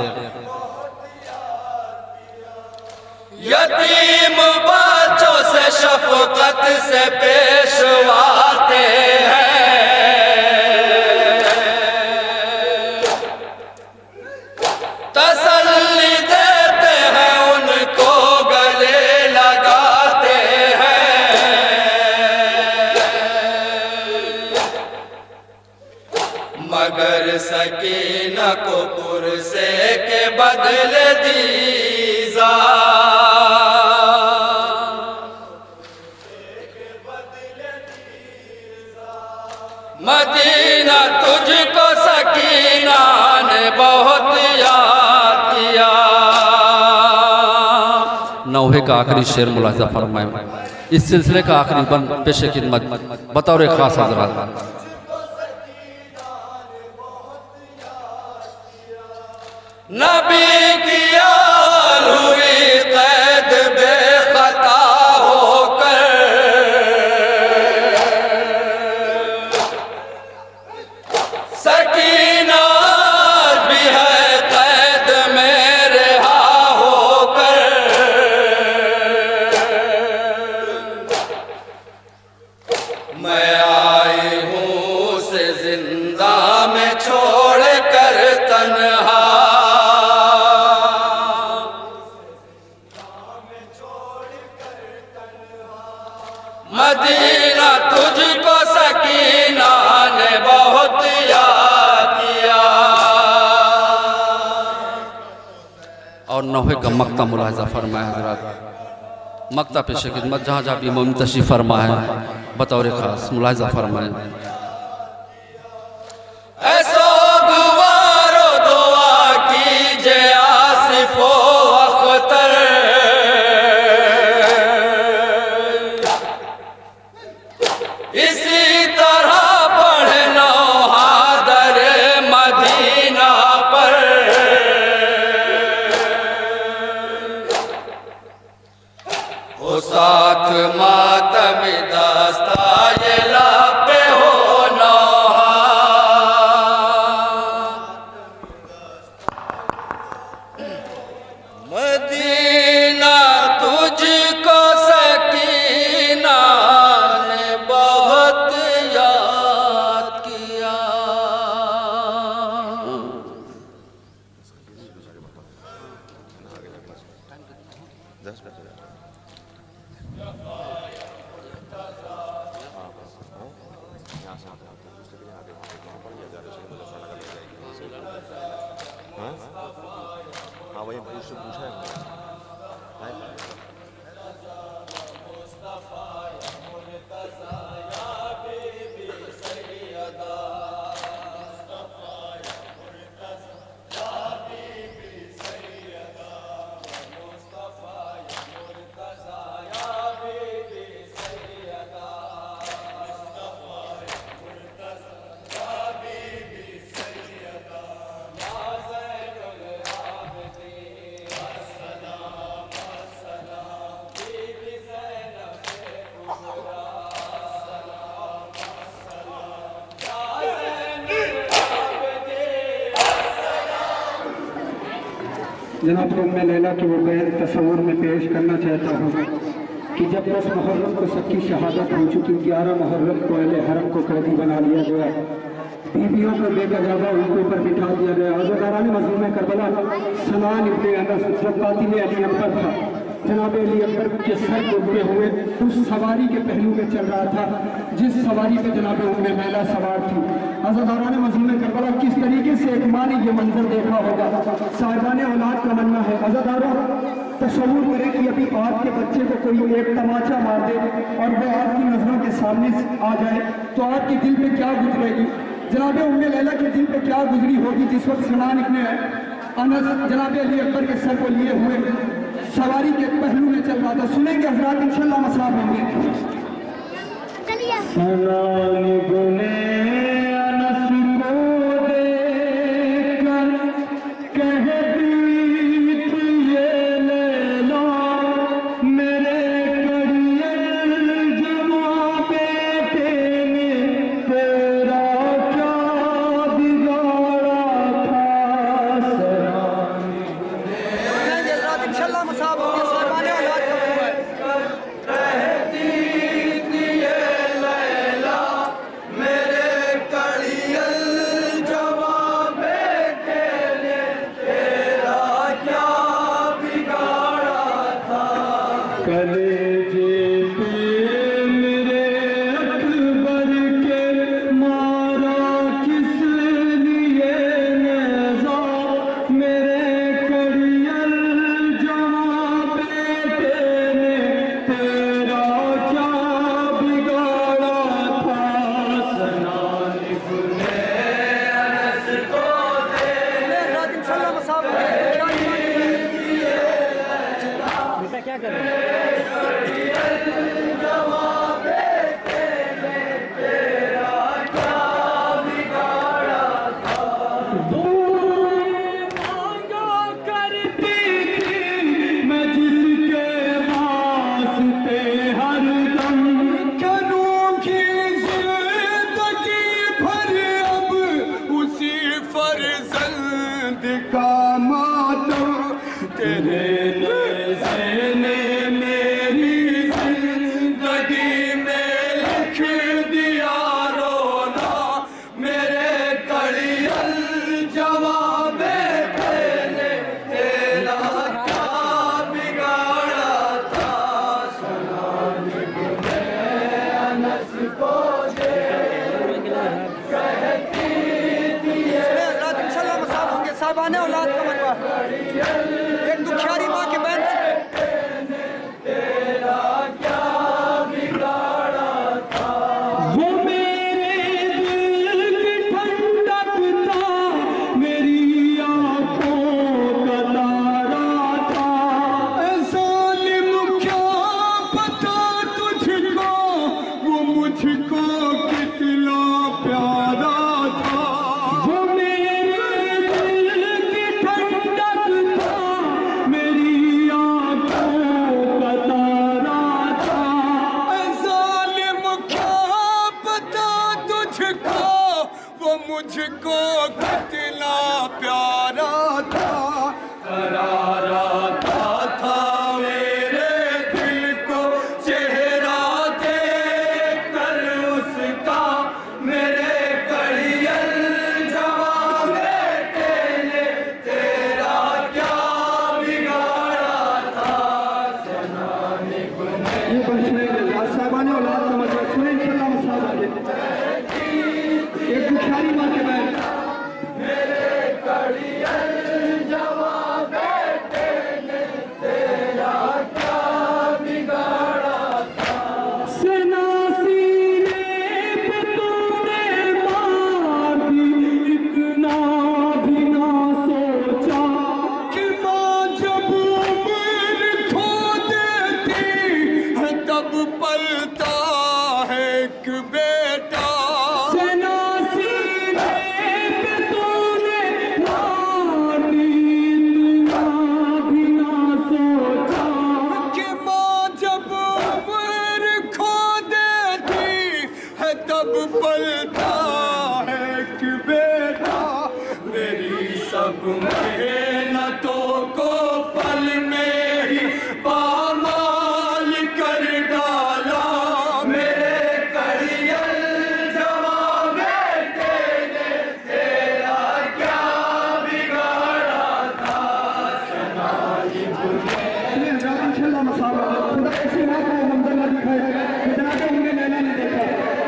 यतीम बच्चों से शफकत से पेश आते हैं। तसल्ली देते हैं उनको गले लगाते हैं। मगर सकीना को पुरसे के बदले दीजा। मदीना तुझको सकीना ने बहुत याद किया। नौहे का आखिरी शेर मुलाहिजा फरमाए। इस सिलसिले का आखिरी बंद पेशे खिदमत बतौर खास हजरात। नबी की आल हुई कैद बेखता होकर। सकीना भी है कैद में रिहा होकर। मैं आई हूँ उसे जिंदा में छोड़ कर तन्हा। मदीना तुझको सकीना ने बहुत याद किया। और नौहे का मक्ता मुलाहिजा फरमाया हजरात। मकता पेश खिदमत जहाँ जहाँ भी मोमिन तशरीफ़ फरमा है बतौर ख़ास मुलाहिज़ा फरमाएँ। ऐसो गुवारो दुआ कीजे आसिफो अख्तर, इसी तरह पढ़ना हादर मदीना पर, वो साथ मातम दास्ता ये लापे हो नौहा, मदीना तुझको सकीना ने बहुत याद किया। हाँ वही पूछा है। जनाब उम्मे लैला की वो बैन तस्वुर में पेश करना चाहता हूँ कि जब 10 मुहर्रम को सबकी शहादत हो चुकी, 11 मुहर्रम को अहले हरम को कैदी बना लिया गया, बीवियों को बेकजादा उनके ऊपर बिठा दिया गया। अज़ादारान मज़लूम करबला सनान इब्ने अनस जो कातिल अली अकबर था, जनाब अली अकबर के सर डूबते हुए उस सवारी के पहलू में चल रहा था जिस सवारी पे जनाब उम्मे लैला सवार थी। अज़ादारान मज़लूम करबला किस तरीके से एक माँ ने ये मंजर देखा होगा, साहिबान औलाद का मन्ना है। अज़ादारों तसव्वुर करें कि अभी आपके बच्चे को कोई एक तमाचा मार दे और वो आपकी नज़रों के सामने आ जाए तो आपके दिल पे क्या गुजरेगी। जनाब उम्मे लैला के दिल पे क्या गुजरी होगी जिस वक्त सनान इब्ने अनस जनाब अली अकबर के सर को लिए हुए सवारी के पहलू में चल रहा था। सुनेंगे हज़रात इंशाअल्लाह मसला होंगे। सनान इब्ने अनस को देखकर कहती थी ये लैला मेरे कड़ियल जवां बेटे ने तेरा क्या बिगाड़ा था। सनान इब्ने इंशाअल्लाह मसाब होंगे साहिबाने औलाद का बनवा रहती थी ये लैला मेरे कड़ियल जवां बेटे ने तेरा क्या बिगाड़ा था। कलेजे पे मेरे अकबर के मारा किस लिए नेज़ा मेरे कड़ियल जवां बेटे ने तेरा क्या बिगाड़ा था। सनान इब्ने अनस को देखकर इंशाअल्लाह मसाब बेटा क्या कर रहे हैं। मैं जिसके वास्ते हरदम करूँगी ज़िंदगी भर अब उसी फर्जंद का मातम तेरे नेज़े ने मेरी जिंदगी में लिख दिया रोना मेरे कड़ियल जवां बेटे ने तेरा क्या बिगाड़ा था। सनान इब्ने अनस को कहती थी ये इंशाअल्लाह मसाब होंगे साहिबाने औलाद का मनवा एक दुखियारी माँ के बहन से मुझको कितना प्यारा था, करारा था मेरे दिल को चेहरा देख कर उसका, मेरे कड़ियल जवान बेटे ने तेरा क्या बिगाड़ा था। सनाने गुने ये बंशने साहबान औलाद का मतलब सुने इंशाअल्लाह मसाब आगे एक बुखारी माँ के बैठ मेरे कड़ियल जवान बेटे ने तेरा क्या बिगाड़ा था। सेना सीने पे तूने मार दी, इतना भी ना सोचा कि माँ जब उम्र खो देती है तब पलता है एक बेटा। सेना सीने पे तूने मार दी, इतना भी ना सोचा कि माँ जब उम्र खो देती है तब पलता है एक बेटा। मेरी सब मेहनतों को पल में ही पामाल कर डाला, मेरे कड़ियल जवान बेटे ने तेरा क्या बिगाड़ा था। सनाई बुने इंशाअल्लाह मसाब आगे खुदा ऐसी माँ को मंजर न दिखाए जितना कि हमने नैना ने देखा।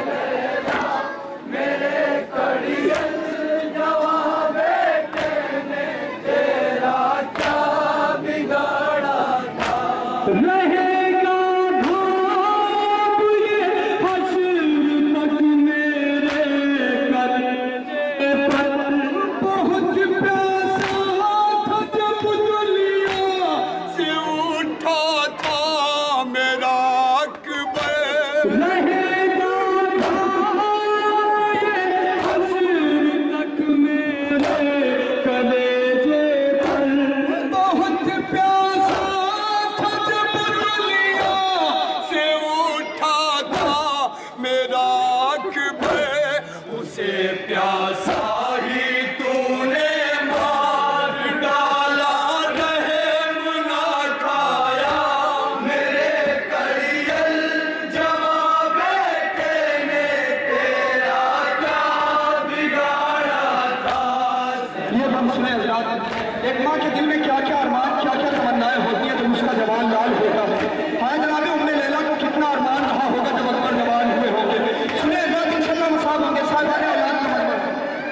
मेरे कड़ियल जवान बेटे ने तेरा क्या बिगाड़ा था। रहेगा भाव ये हश्र तक मेरे करते पर, बहुत प्यासा था जब दुनिया से उठा था मेरा अकबर। रहेगा भाव ये हश्र तक मेरे कलेजे पर। बहुत प्यासा था जब दुनिया से उठा था मेरा अकबर। उसे प्यासा ही तूने मार डाला, रहम ना खाया, मेरे कड़ियल जवान बेटे ने तेरा क्या बिगाड़ा था। ये हम सुने हजरात, एक माँ के दिल में क्या क्या अरमान क्या क्या तमन्नाएं होती हैं जब उसका जवान लाल होगा। हाँ जनाब उम्मे लैला को कितना अरमान रहा होगा जब अकबर जवान हुए होंगे। सुने हजरात इंशाअल्लाह मसाब होंगे साहिबान औलाद का मतलब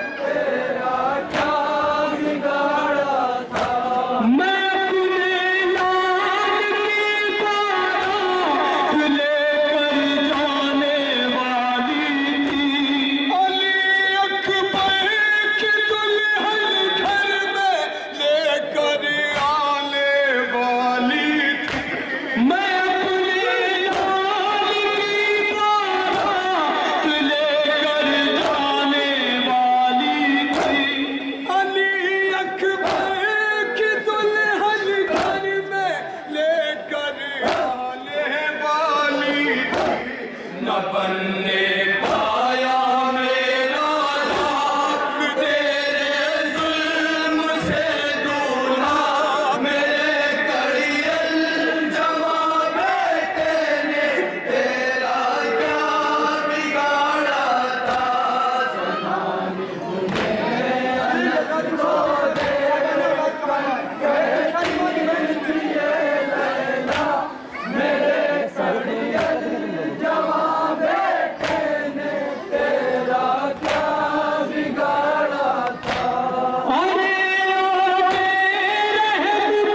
मैं अपने लाल की बारात लेकर जाने वाली थी। अली अकबर की दुल्हन घर में लेकर आने वाली थी। मैं अपने लाल की बारात लेकर जाने वाली थी। अली अकबर की दुल्हन घर में लेकर आने वाली थी। न बनने पाया मेरा लाख तेरे जुल्म से दूल्हा, मेरे कड़ियल जवान बेटे ने तेरा क्या बिगाड़ा था। सनानी बुने जवान बेटे ने तेरा क्या बिगाड़ा था। अरे आगे रहम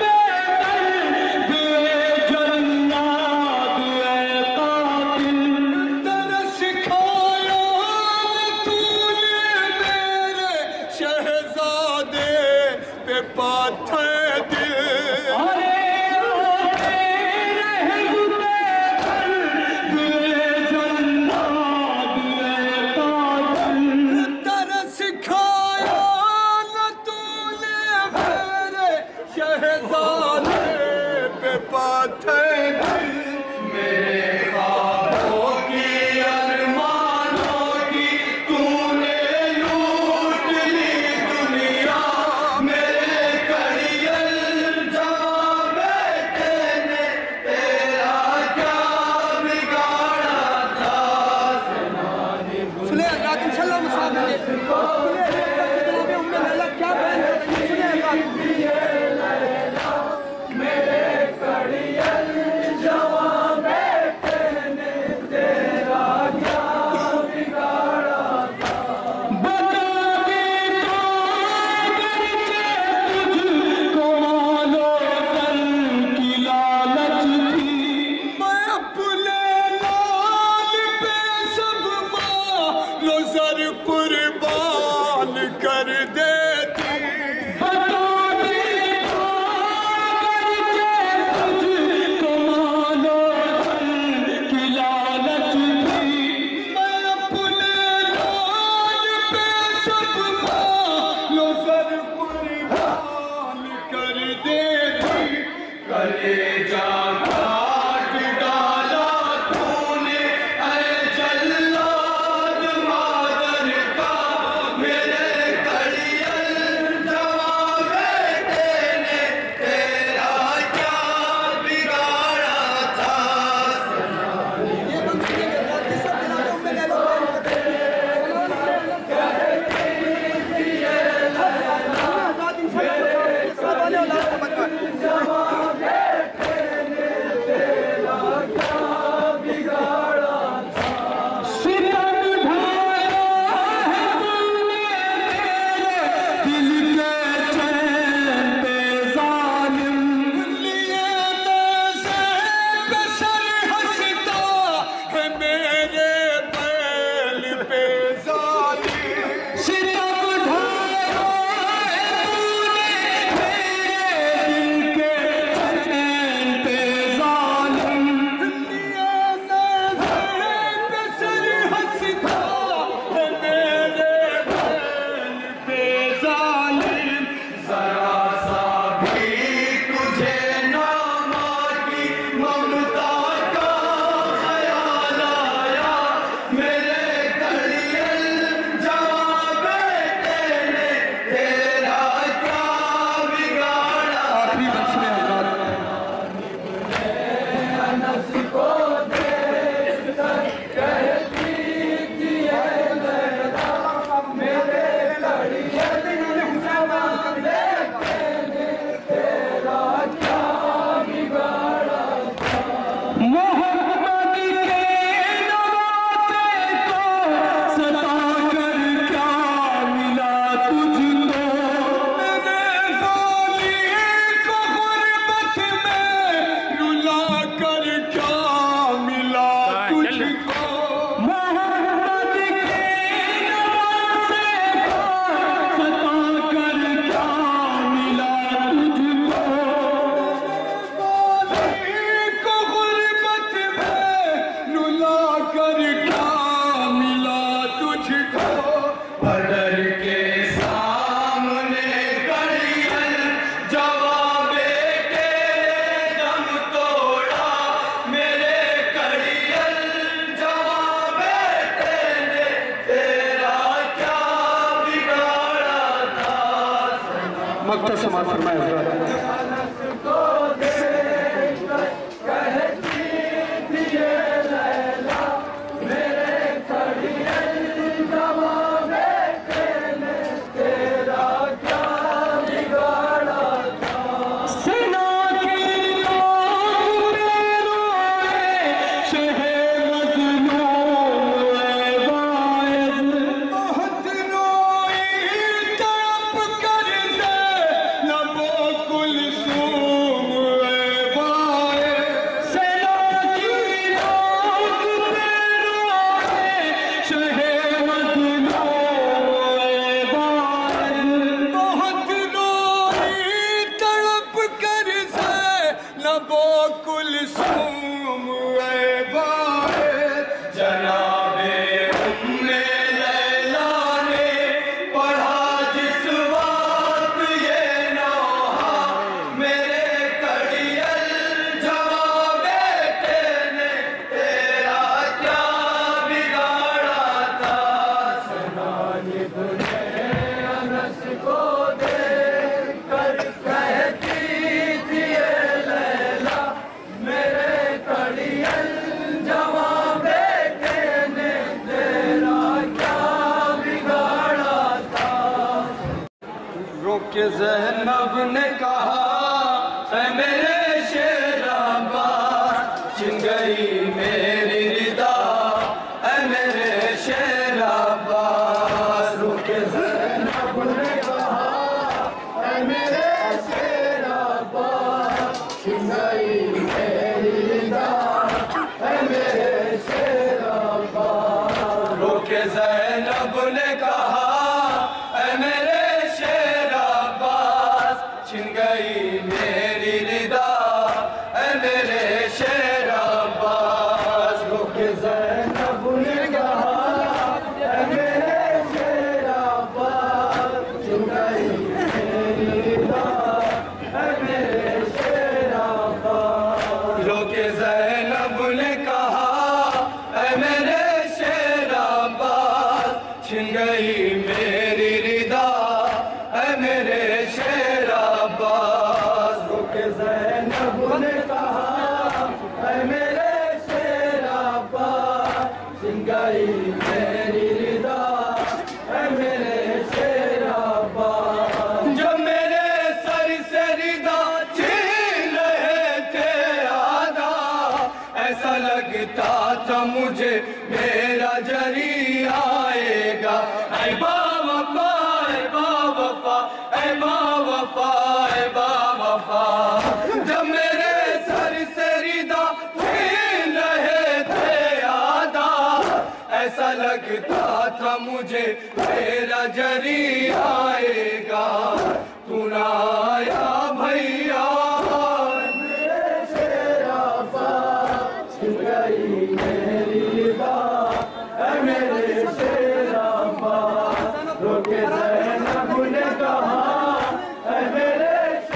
दुए जन्नत दुए कातिल। तरस खाया तूने मेरे शहजादे पे पाथर दिल। अरे आगे रहम दुए जन्नत दुए कातिल। तरस खाया न तूने मेरे शहजादे पे पाथर दिल। मेरे ख्वाबों की अरमानों की तूने लूट समाज फरमाए। के ज़ैनब ने कहा ऐ मेरे शेराबाज, छिन गई मेरी रिदा ऐ मेरे शेराबाज। रुके ज़ैनब ने कहा ऐ मेरे शेराबाज, छिन गई मेरी रिदा ऐ मेरे शेराबाज। रुके ज़ैनब ने कहा ऐ मेरे छिन गई मेरी रिदा ऐ मेरे शेराबाज। रुके ज़ैनब ने कहा ऐ मेरे शेराबाज, छिन गई मेरी रिदा ऐ मेरे शेराबाज। रुके ज़ैनब ने कहा ऐ मेरे शेराबाज, छिन गई मेरी रिदा ऐ मेरे शेराबाज। रुके ज़ैनब ने कहा ऐ मेरे शेराबाज, छिन गई मेरी रिदा ऐ मेरे शेराबाज। जब मेरे सर से रिदा छीन रहे थे आधा, ऐसा लगता था मुझे मेरा जरी आएगा। ऐ बावफा ऐ बावफा ऐ बावफा ऐ बावफा। जब मेरे सर से रिदा छीन रहे थे आधा, ऐसा लगता था मुझे मेरा जरी आएगा। तू ना आया भैया मेरे शेराबाज, छिन गई मेरी रिदा ऐ मेरे शेराबाज। रुके ज़ैनब ने कहा ऐ मेरे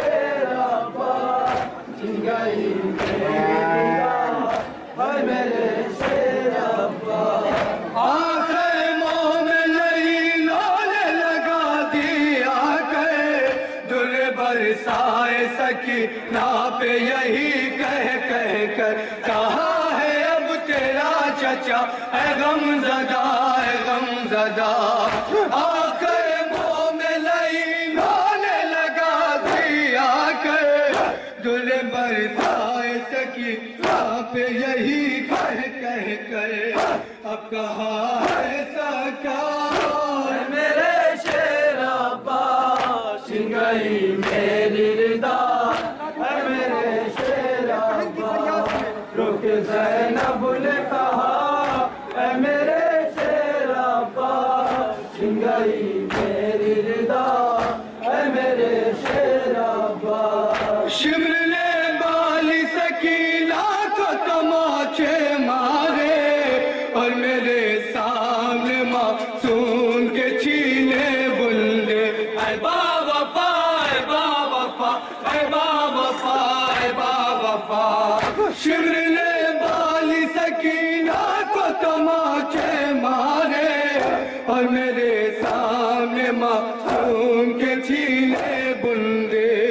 शेराबाज, छिन गई मेरी रिदा ऐ मेरे शेराबाज। आंखें मोह में नहीं लोने लगा दिया कर, दुर बरसाए सकी ना पे यही कह कह कर। कहाँ है अब तेरा चचा ऐ गमज़दा ऐ गमज़दा। आंखें मोह में नहीं लोने लगा दिया कर, दुर बरसाए सकी ना पे यही कह कह कर। अब कहाँ है सका मेरे शेराबाज, छिन गई मेरी रिदा ऐ मेरे शेराबाज। रुके ज़ैनब ने कहा ऐ मेरे शेराबाज, छिन गई मेरी रिदा ऐ मेरे शेराबाज। शिमर ने बाली सकीना को तमाचे मारे, और मेरे सामने मासूम के छीने बुल्ले। ऐ बावफा ऐ बावफा ऐ बावफा ऐ बावफा। शिमर ने बाली सकीना को तमाचे मारे, और मेरे सामने मासूम के छीने बुल्ले।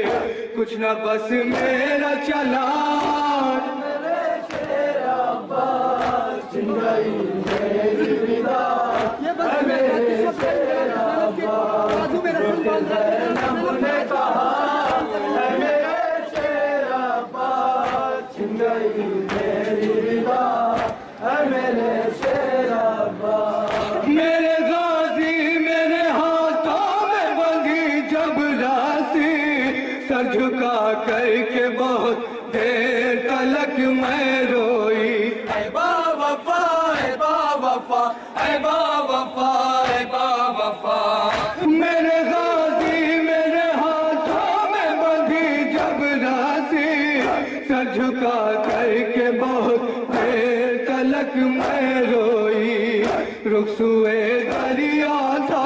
कुछ न बस मेरा चला मेरे गाजी मेरे हाथों में बंधी जब राशि सर झुका करके बहुत देर तलक मैं रोई ऐ बावफा ऐ बावफा ऐ बावफा ऐ बावफा मेरे गाजी मेरे हाथों में बंधी जब राशि सर झुका करके बहुत देर तलक मैं रोई रुखसुए दरिया था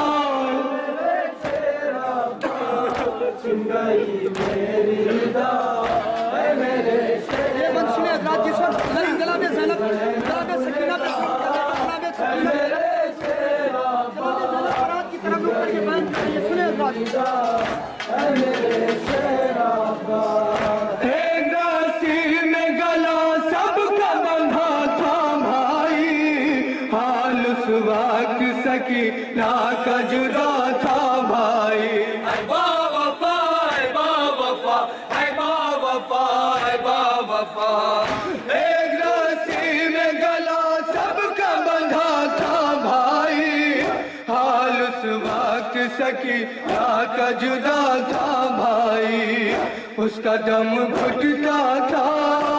में गला सबका बंधा था भाई हाल उस वक्त सकी ना का जुदा था भाई ऐ बावफा ऐ बावफा ऐ बावफा ऐ बावफा एक रस्सी में गला सबका बंधा था भाई हाल उस वक्त सकी ना का जुदा था भाई उसका दम घुटता था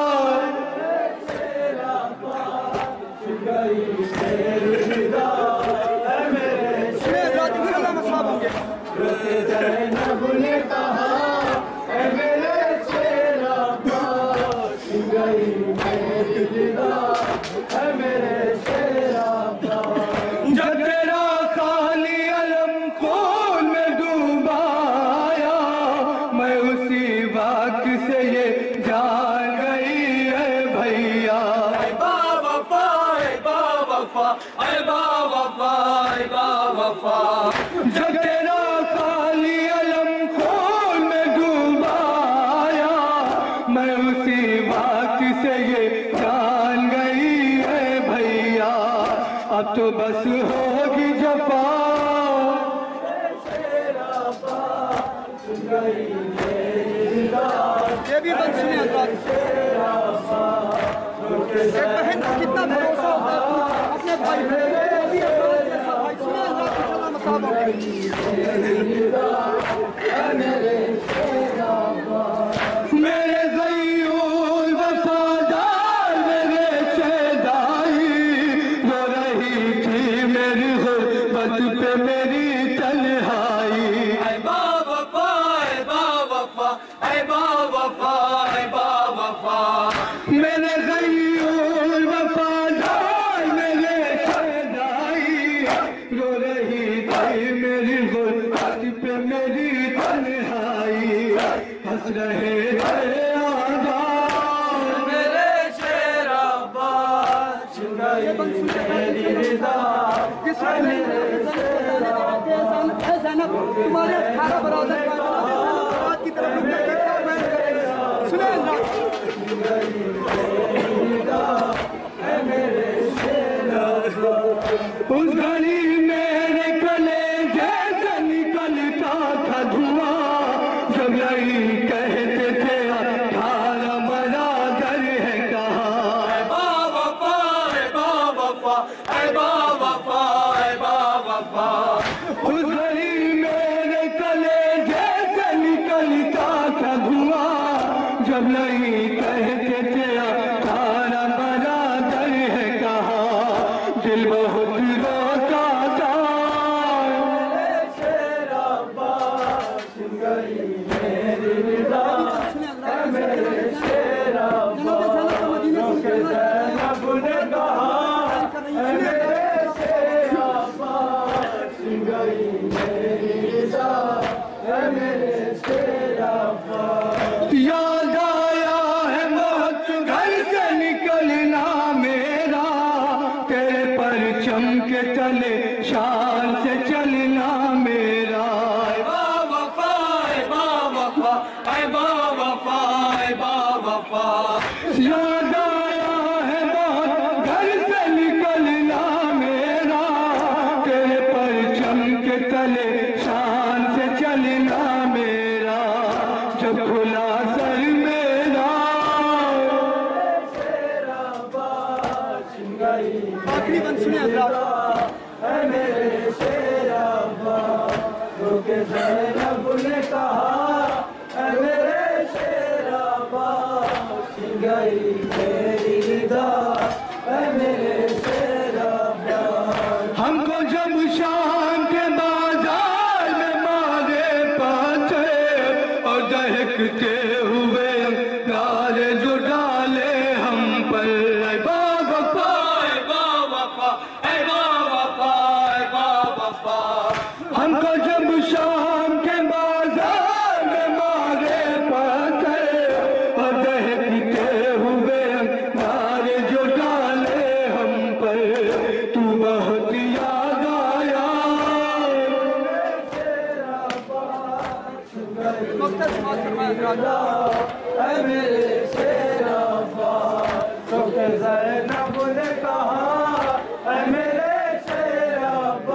जब तेरा खाली अलम खून में डूबाया मैं उसी वक्त से ये जान गई है भैया ऐ बावफा ऐ बावफा ऐ बावफा ऐ बावफा जब तेरा खाली अलम खून में डूबाया मैं उसी वक्त से ये जान गई है भैया अब तो बस होगी जफा ये भी बंद सुने एक बहन का कितना भरोसा होता है अपने भाई पे भाई सुने मेरे ज़ईउल वफादार मेरे शेदाई रो रही थी मेरी गुर्बत पे मेरी तन्हाई ऐ बावफा ऐ बावफा ऐ बावफा ऐ बावफा मेरे ज़ईउल वफादार मेरे शेदाई रो रही थी मेरी गुर्बत पे मेरी तन्हाई हंस रहे थे मेरे शेराबाद तुम्हारे 18 बराबर की तरफ सुने उस घड़ी मेरे कलेजे से निकलता था धुआं जब लड़ी कहते थे 18 बराबर है कहाँ ऐ बावफा ऐ बावफा ऐ बावफा ऐ बावफा उस घड़ी मेरे कलेजे से निकलता था धुआं जब लड़ी कहते थे 18 बराबर है कहाँ दिल बहुत रोता था याद आया है मौत घर से निकलने याद आया है बहुत घर से निकलना मेरा, तेरे परचम के तले शान से चलना मेरा, जब खुला सर मेरा आखिरी बंद सुने हज़रात। मेरे शेरा के ज़ैनब ने कहा मेरे शेरा गई मेरी निदा मेरे शेरा। हमको जब शाम के बाजार में मारे पाते और दहकते हुए गाले जो डाले हम पर, हमको जब शाम के बाजार में मारे पाते और दहकते हुए नारे जो डाले हम पर, तू बहुत याद आया मेरे शेरा ज़ैनब ने कहा मेरे शेरा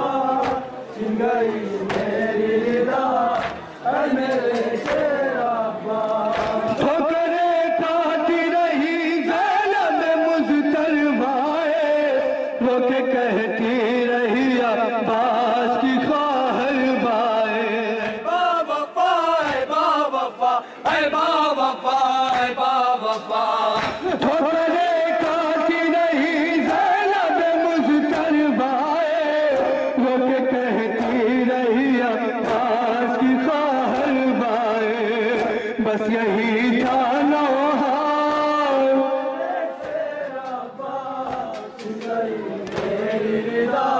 गई मेरी निदा मेरे शेरा। ठोकरे खाती रही ज़ैनब मुज़्तरवाए, वो के कहती रही अब्बास की ख्वाहर बाए, बाबा पाए बाबा पाए बाबा पाए बाबा पाए। ठोकरे खाती रही ज़ैनब मुज़्तरवाए, वो के कहती रही अब्बास की ख्वाहर बाए, बस यही था नौहार मेरी निदा